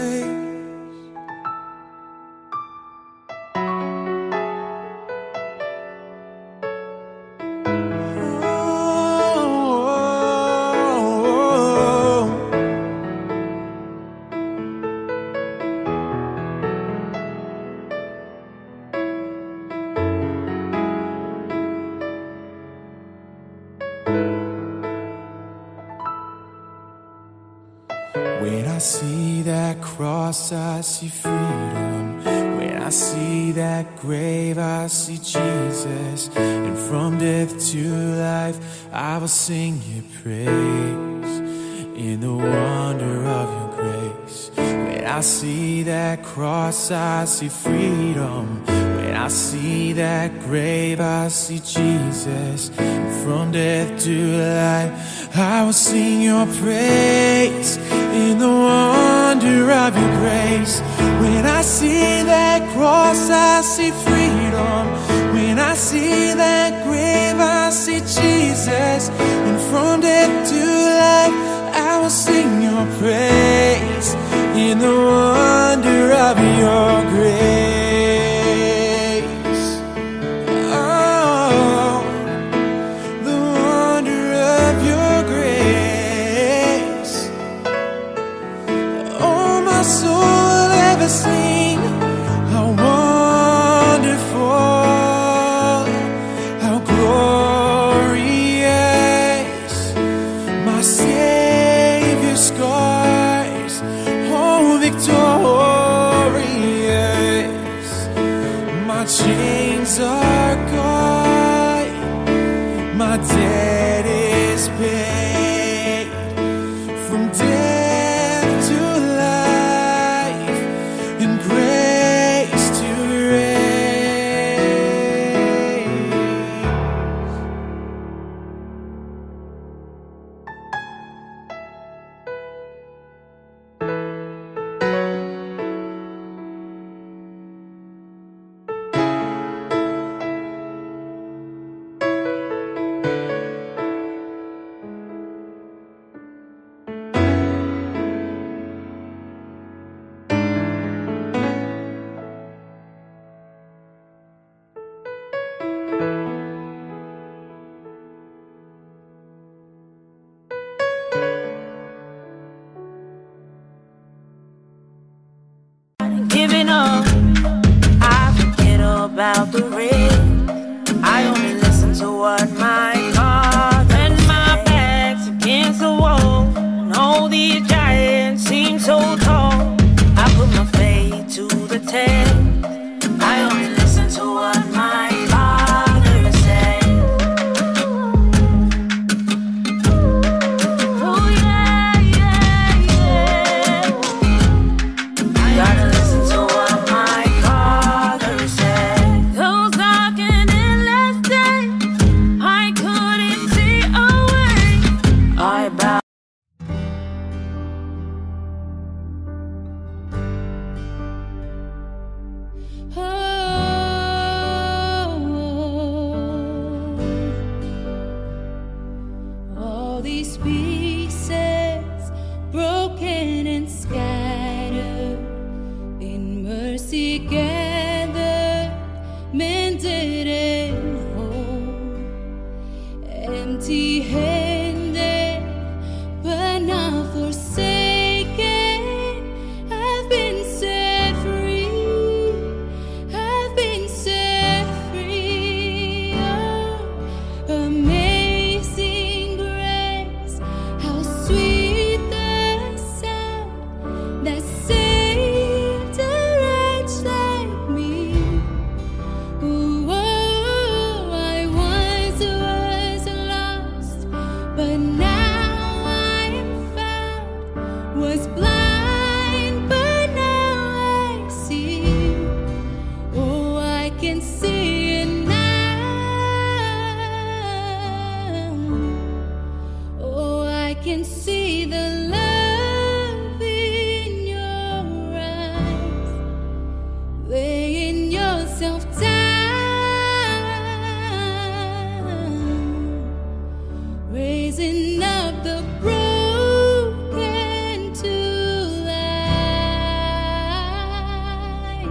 A: When I see that cross, I see freedom. When I see that grave, I see Jesus. And from death to life, I will sing your praise in the wonder of your grace. When I see that cross, I see freedom. When When I see that grave, I see Jesus. From death to life, I will sing your praise in the wonder of your grace. When I see that cross, I see freedom. When I see that grave, I see Jesus. And from death to life, I will sing your praise in the wonder of your grace. Oh, the wonder of your grace. Oh, my soul will ever sing how wonderful, how glorious my Savior's scars, oh victorious. My chains are gone, my debt is paid. From death to life, and grace to grace.
F: Giving up, I forget about the red. I only listen to what my God and my back's against the wall. And all these giants seem so tall. I put my faith to the test. I only listen to what my Father said. Oh yeah, yeah, yeah. Gotta listen to what my Father said. Those dark and endless days, I couldn't see a way. I bow.
B: All these pieces broken and scattered, in mercy gathered, mended and whole, empty-handed but not forsaken. I've been set free, I've been set free. Oh, amazing grace, how sweet the sound that saved a wretch like me. Ooh, oh, I once was lost, but now I am found. Was blind, but now I see. Oh, I can see it now. Oh, I can see the love in your eyes, laying yourself down, raising up the broken to life.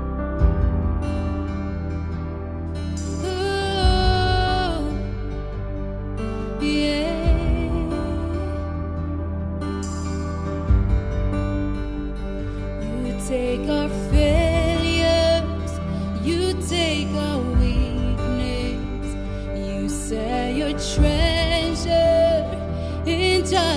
B: Oh, yeah. You take our failures, you take our weakness, you set your treasure in dark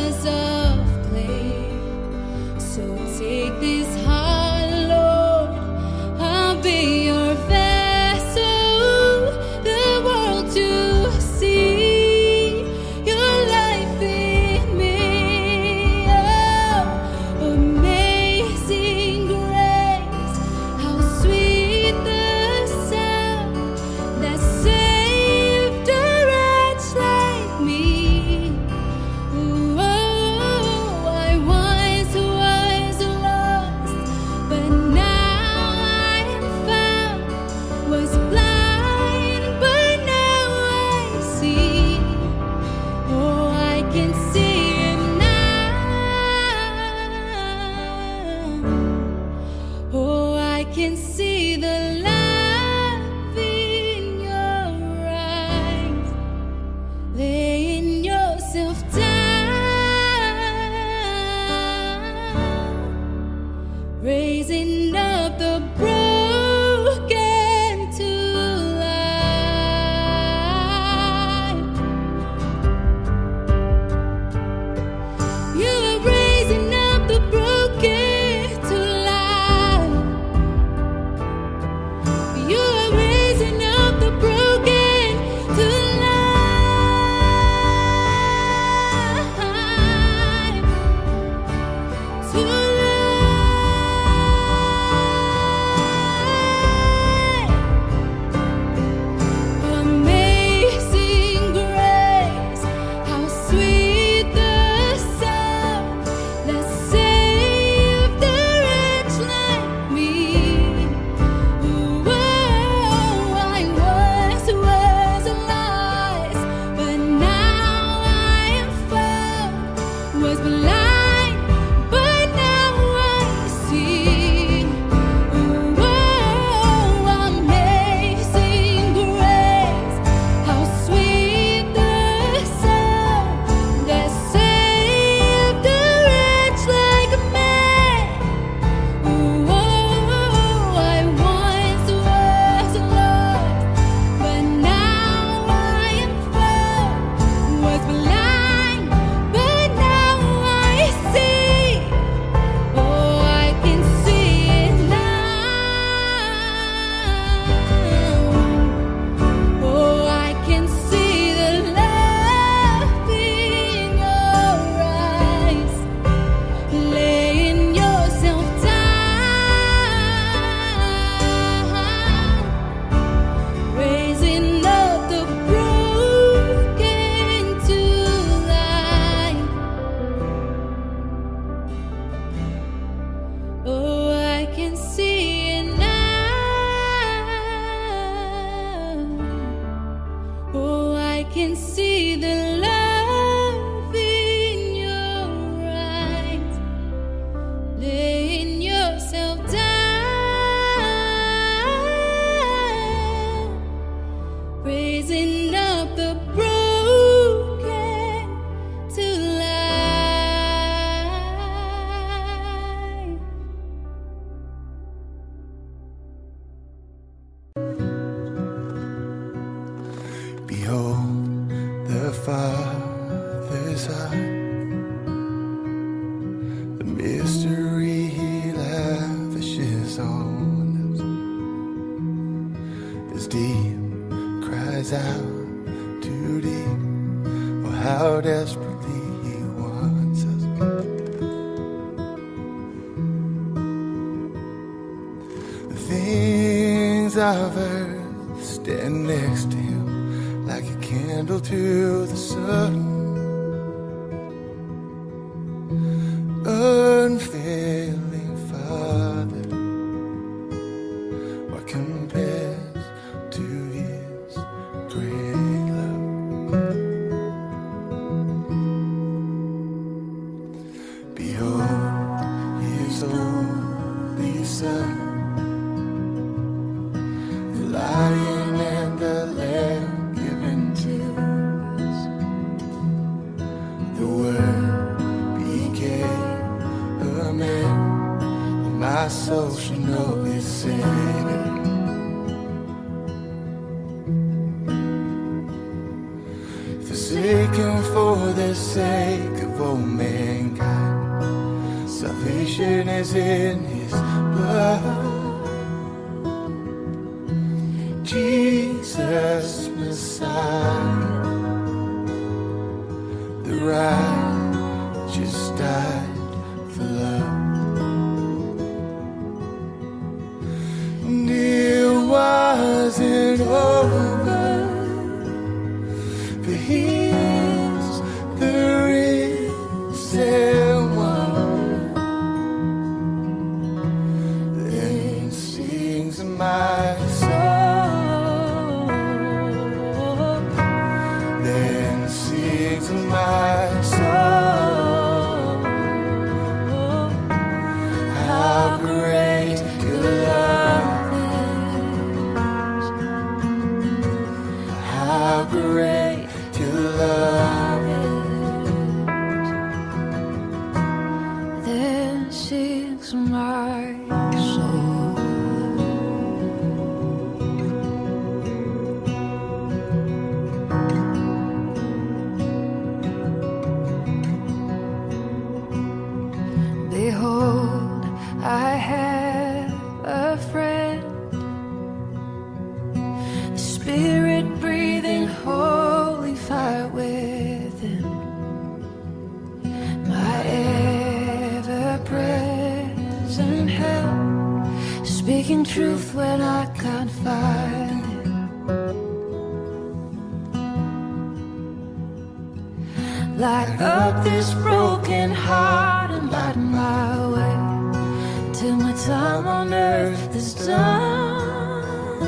B: can see it now. Oh, I can see the love in your eyes, laying yourself down, raising up the broken to life. You are raising up the broken to life. You are raising up the broken to life. To Amazing grace, how sweet the sound that saved a wretch like me. Whoa, I once was lost, but now I am found. Was blind, but now I see. Whoa, amazing grace, how sweet the sound that saved a wretch like me. Whoa, I once was lost, but now I am found. Was blind, but now I see. Oh, I can see it now. Oh, I can see the love in your eyes, laying yourself down, raising up the broken to life. Oh, I can see it now. Oh, I can see the love in your eyes, laying yourself down, raising up the broken to life.
C: Behold the Father's heart, the mystery He lavishes on us. As deep cries out to deep, oh how desperately He wants us. The things of earth stand next to Him like a candle to the sun. Unfailing Father, what compares to His great love? Behold His only Son, the Lion and the Lamb given to us. The Word became a man, and my soul should know His Savior. Forsaken for the sake of all mankind, salvation is in His blood. Jesus Messiah, the righteous died for love. And it wasn't over, for He's the risen one. Then sings my soul, then sings my soul.
B: truth when I can't find it. Light up this broken heart and light my way till my time on earth is done.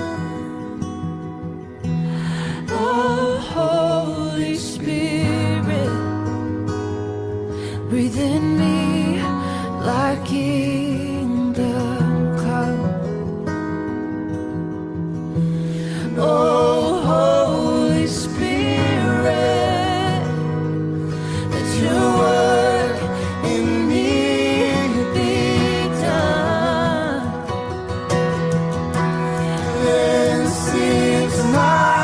B: Oh, Holy Spirit, breathe in me like kingdom come. Oh, Holy Spirit, let your work in me be done. Then sings my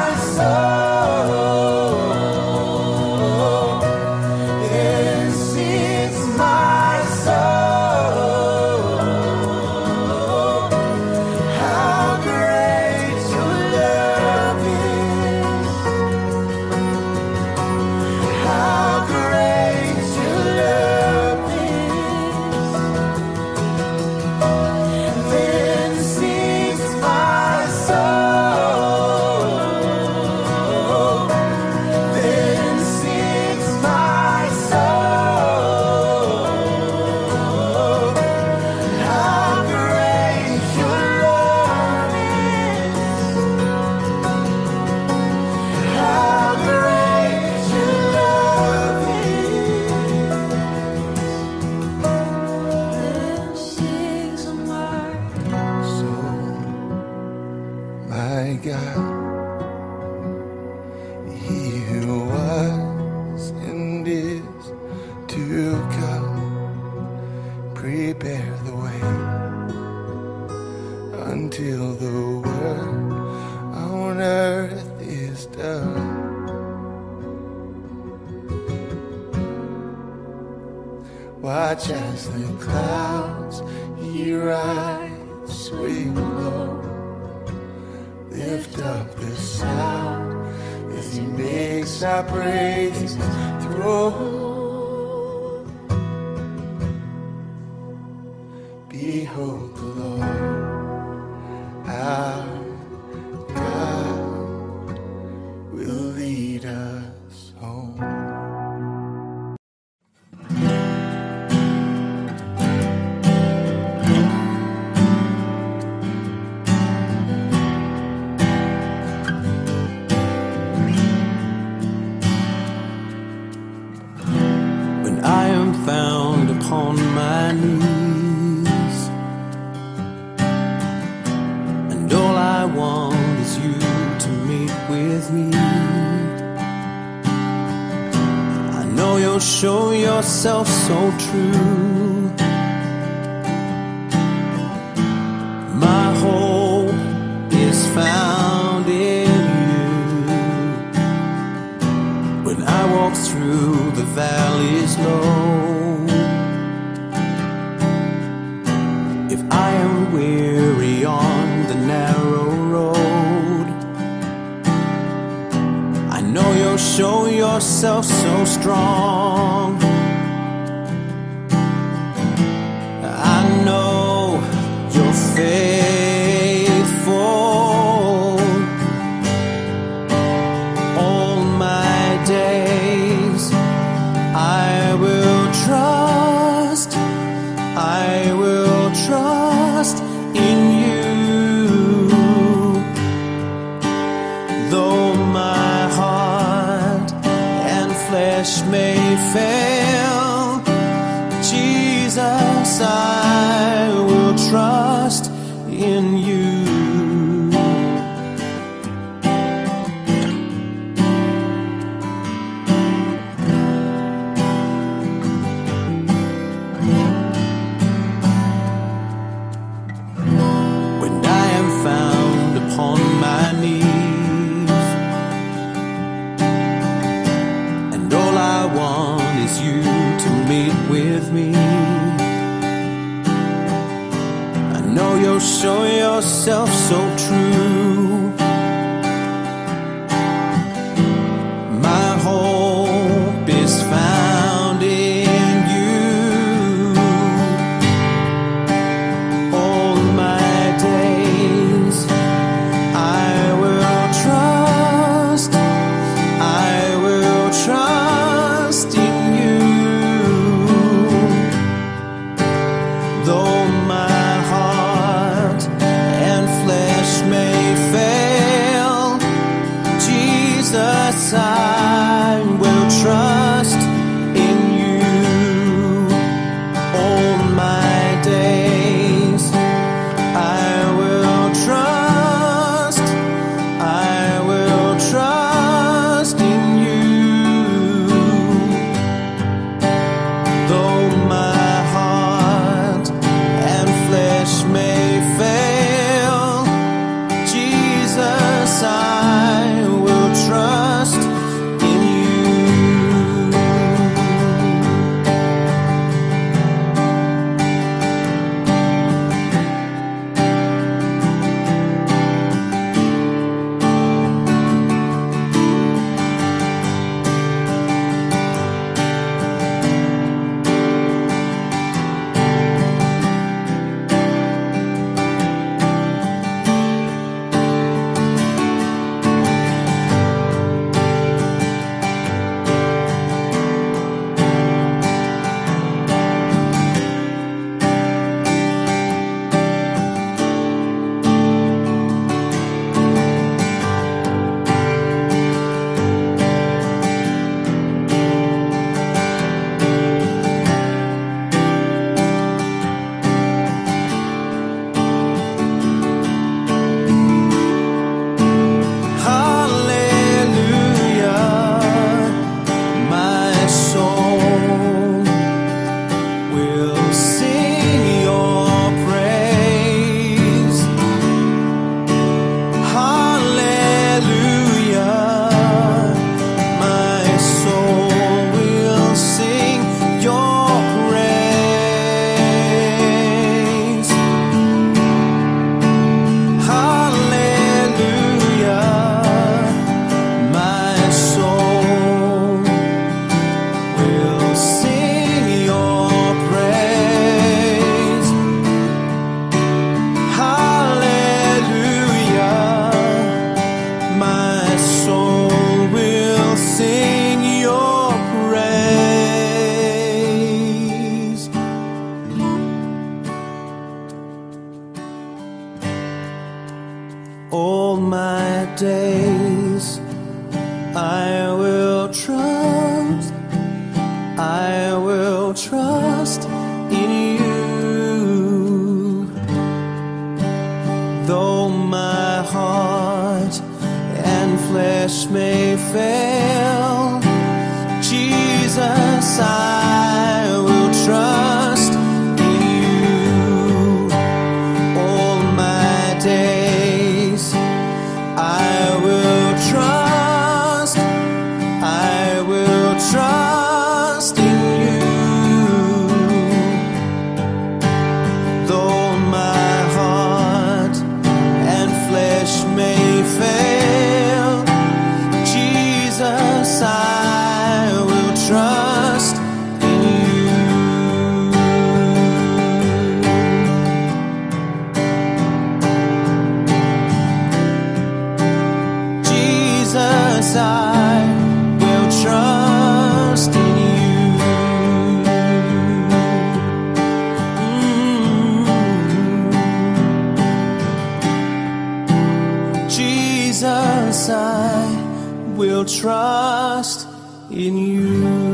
B: soul, then sings my soul, how great your love is, how great your love is. Then sings my soul, then sings my soul, how great your love is, how great your love is. Then sings my
C: soul, my God, He who was and is to come, prepare the way until the work on earth is done. Watch as the clouds He rides swing low. Lift up the sound as He makes our praises through. Behold the Lord, our God will lead us home.
E: When I am found upon my knees, and all I want is you to meet with me, I know you'll show yourself so true. My hope is found in you. When I walk through the valleys low, if I am weary on the narrow road, I know you'll show yourself so strong. I know you're faithful all my days. I will trust, I will trust in you. Though my heart and flesh may fail, Jesus, I will trust in you. When I am found upon my knees, and all I want is you to meet with me, I know you'll show yourself so true. My hope is found in you. All my days I will trust in you. Though my heart and flesh may fail, Jesus, I will trust in you. All my days I will trust, I will trust in you. Though my heart and flesh may fail, Jesus, I will trust in you. Jesus, I will trust in you. Mm. Jesus, I will trust in you.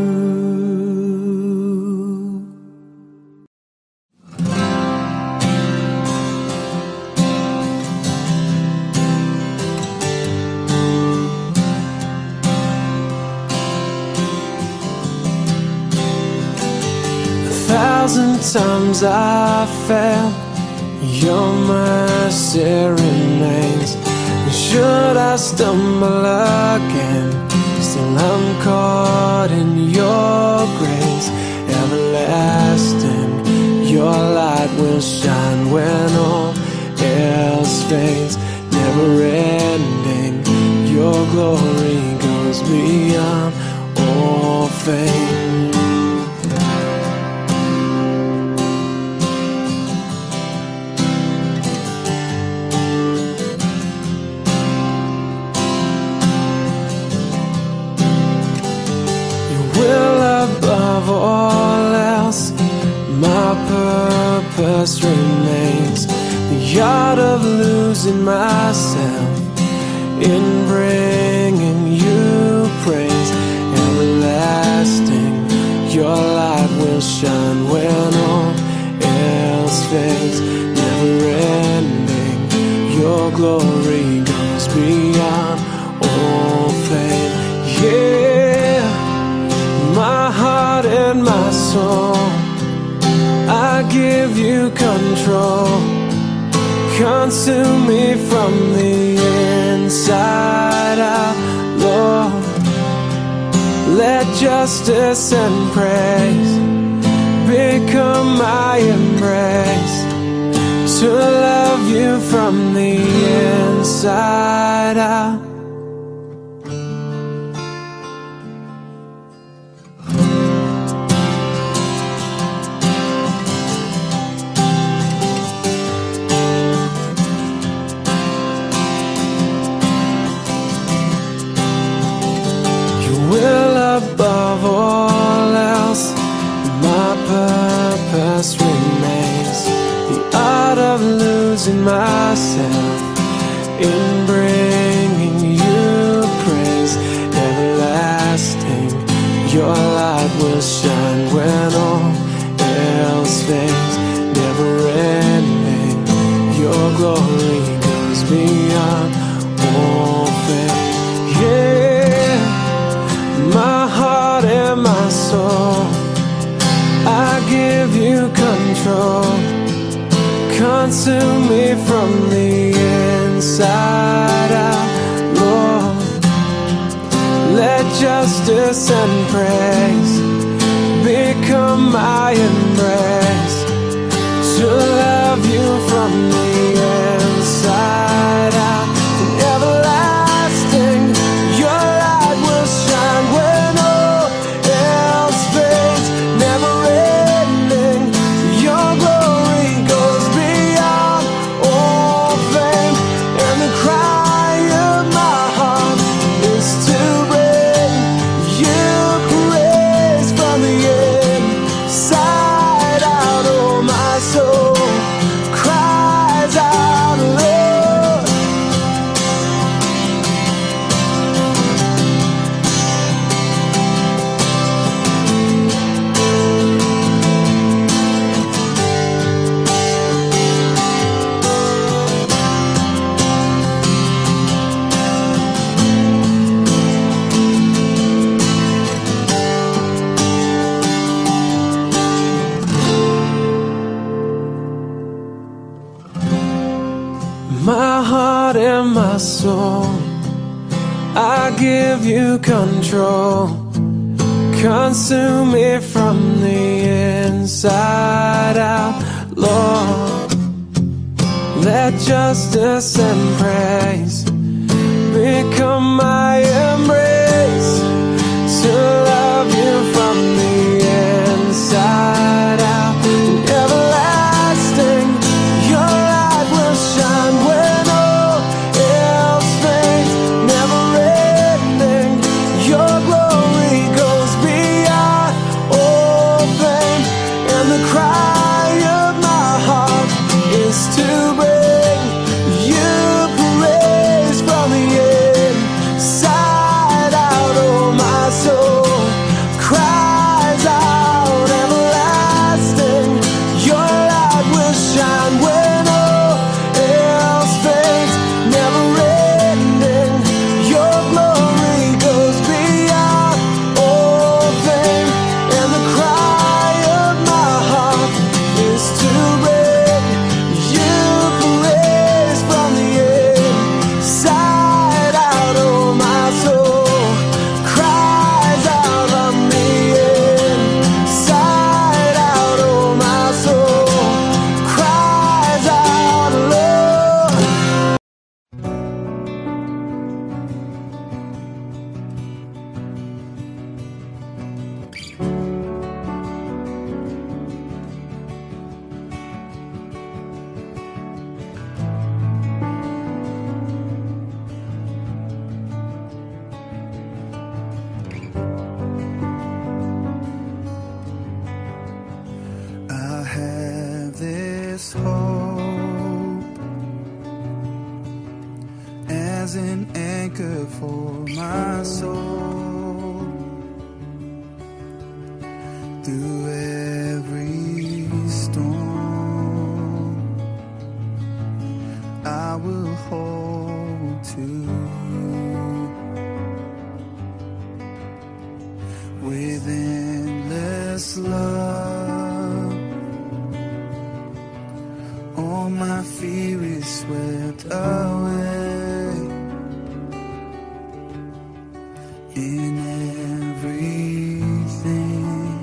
E: A thousand times I fell, your mercy remains. Should I stumble again, still I'm caught in your grace. Everlasting, your light will shine when all else fades. Never ending, your glory goes beyond all fame. Above all else, my purpose remains. The art of losing myself in bringing you praise. Everlasting, your light will shine when all else fades. Never ending, your glory goes beyond all fame. Yeah, my heart and my soul, I give you control. Consume me from the inside out, Lord. Let justice and praise become my embrace, to love you from the inside out. Above all else, my purpose remains. The art of losing myself in bringing you praise. Everlasting, your light will shine when all else fades. Never ending, your glory goes beyond all fame. Yeah, my heart and my soul, I give you control. Consume me from the inside out, Lord. Let justice and praise become my embrace, to love you from the inside out. And everlasting, your light will shine when all else fades. Never ending, your glory goes beyond all fame. And the cry of my heart is to bring you praise.
A: my soul. I give you control. Consume me from the inside out, Lord. Let justice and praise become my embrace, to love you from the inside out. And everlasting, your light will shine when all else fades. Never ending, your glory goes beyond all fame. And the cry of my heart is to bring you praise from the inside out. Oh, my soul cries out, everlasting, your light will shine when all else fades. Never ending, your glory goes beyond all fame. And the cry of my heart is to bring you praise from the inside out. Oh, my soul cries out from the inside out. Oh, my soul cries out, Lord.
C: I have this hope as an anchor for my soul. Through every storm, I will hold to with endless love. All my fear is swept away. In everything,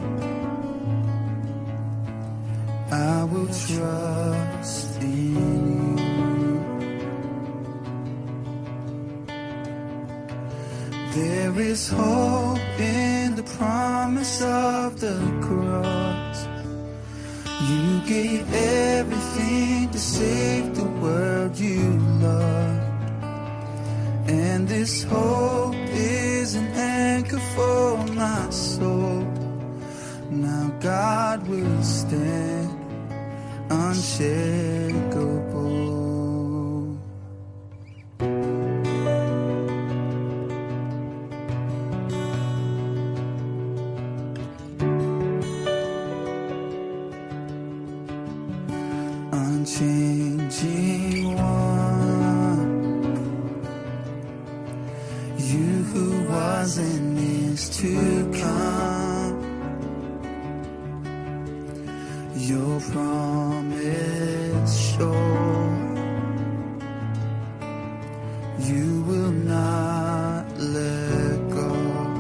C: I will trust in you. There is hope in the promise of the cross. You gave everything to save the world you loved. And this hope is an anchor for my soul. Now God will stand unshakable. Unchanging one, you who was and is to come. Your promise sure, you will not let go.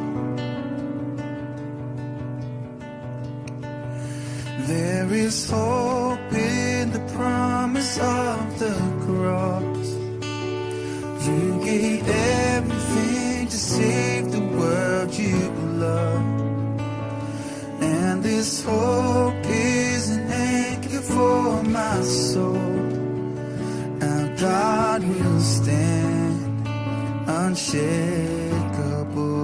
C: There is hope in the promise of the cross. You gave everything to save the world you love. And this hope is an anchor for my soul. Our God will stand unshakable.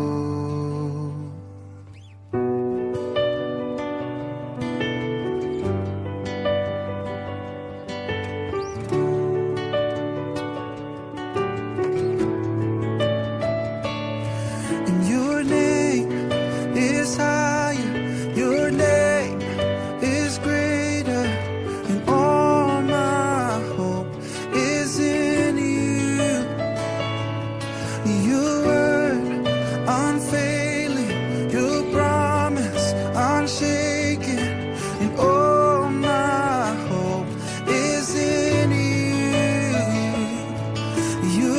C: You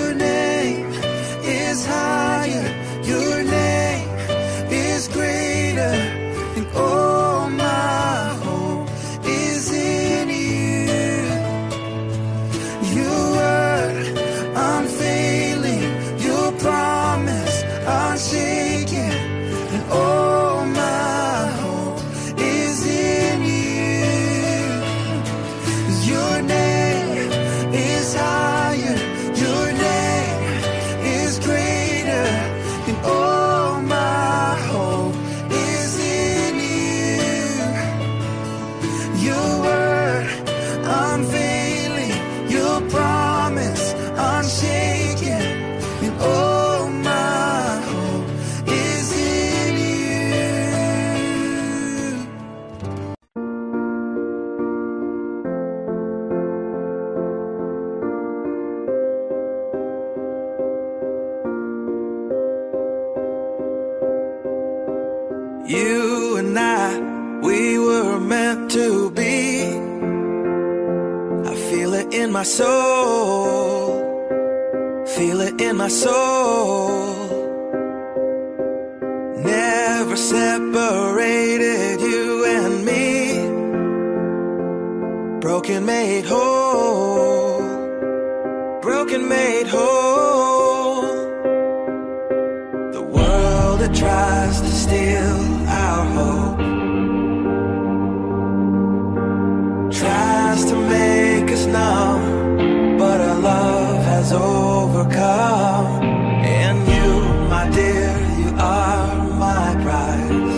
A: my soul, feel it in my soul. Never separated you and me. Broken made whole, broken made whole. The world that tries to steal our hope tries to make us numb, but our love has overcome. And you, my dear, you are my prize.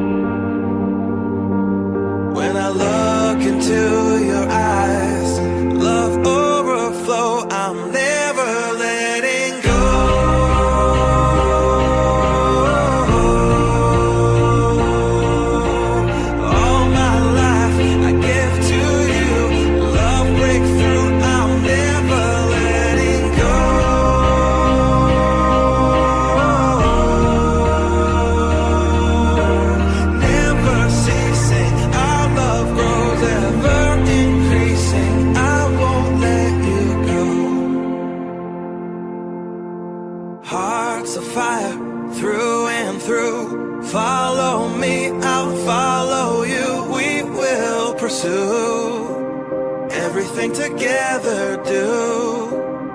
A: When I look into your eyes, love overflow, I'm never letting go. All my life I give to you, love breakthrough, I'm never letting go. Never ceasing, our love grows, ever increasing, I won't let you go. Hearts of fire, through and through, follow me, I'll follow you, we will pursue everything together, do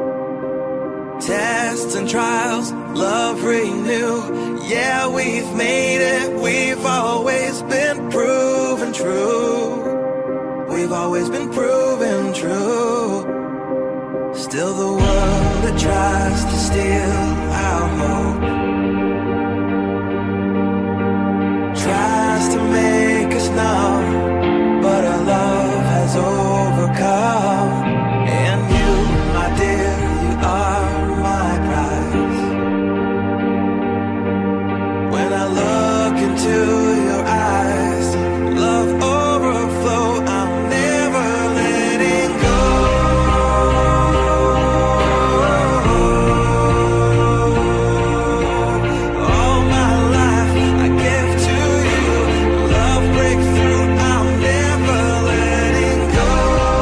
A: tests and trials, love renew. Yeah, we've made it, we've always been proven true. We've always been proven true. Still the world that tries to steal our hope tries to make us numb, but our love has overcome. And you, my dear, you are my prize. When I look into your eyes, love overflow, I'm never letting go. All my life I give to you, love breakthrough, I'm never letting go.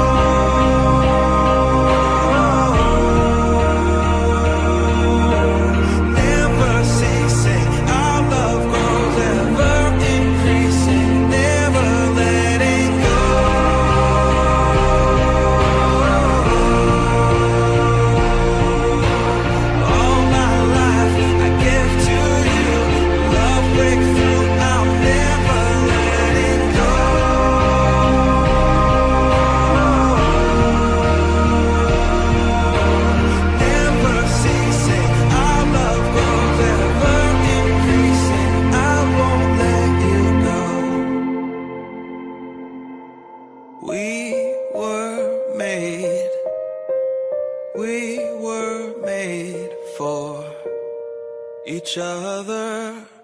A: Never ceasing, our love grows, ever increasing, never letting go. All my life I give to you, love breakthrough, I'm never letting go. Never ceasing, our love grows, ever increasing, I won't let you go. We were made, we were made for each other.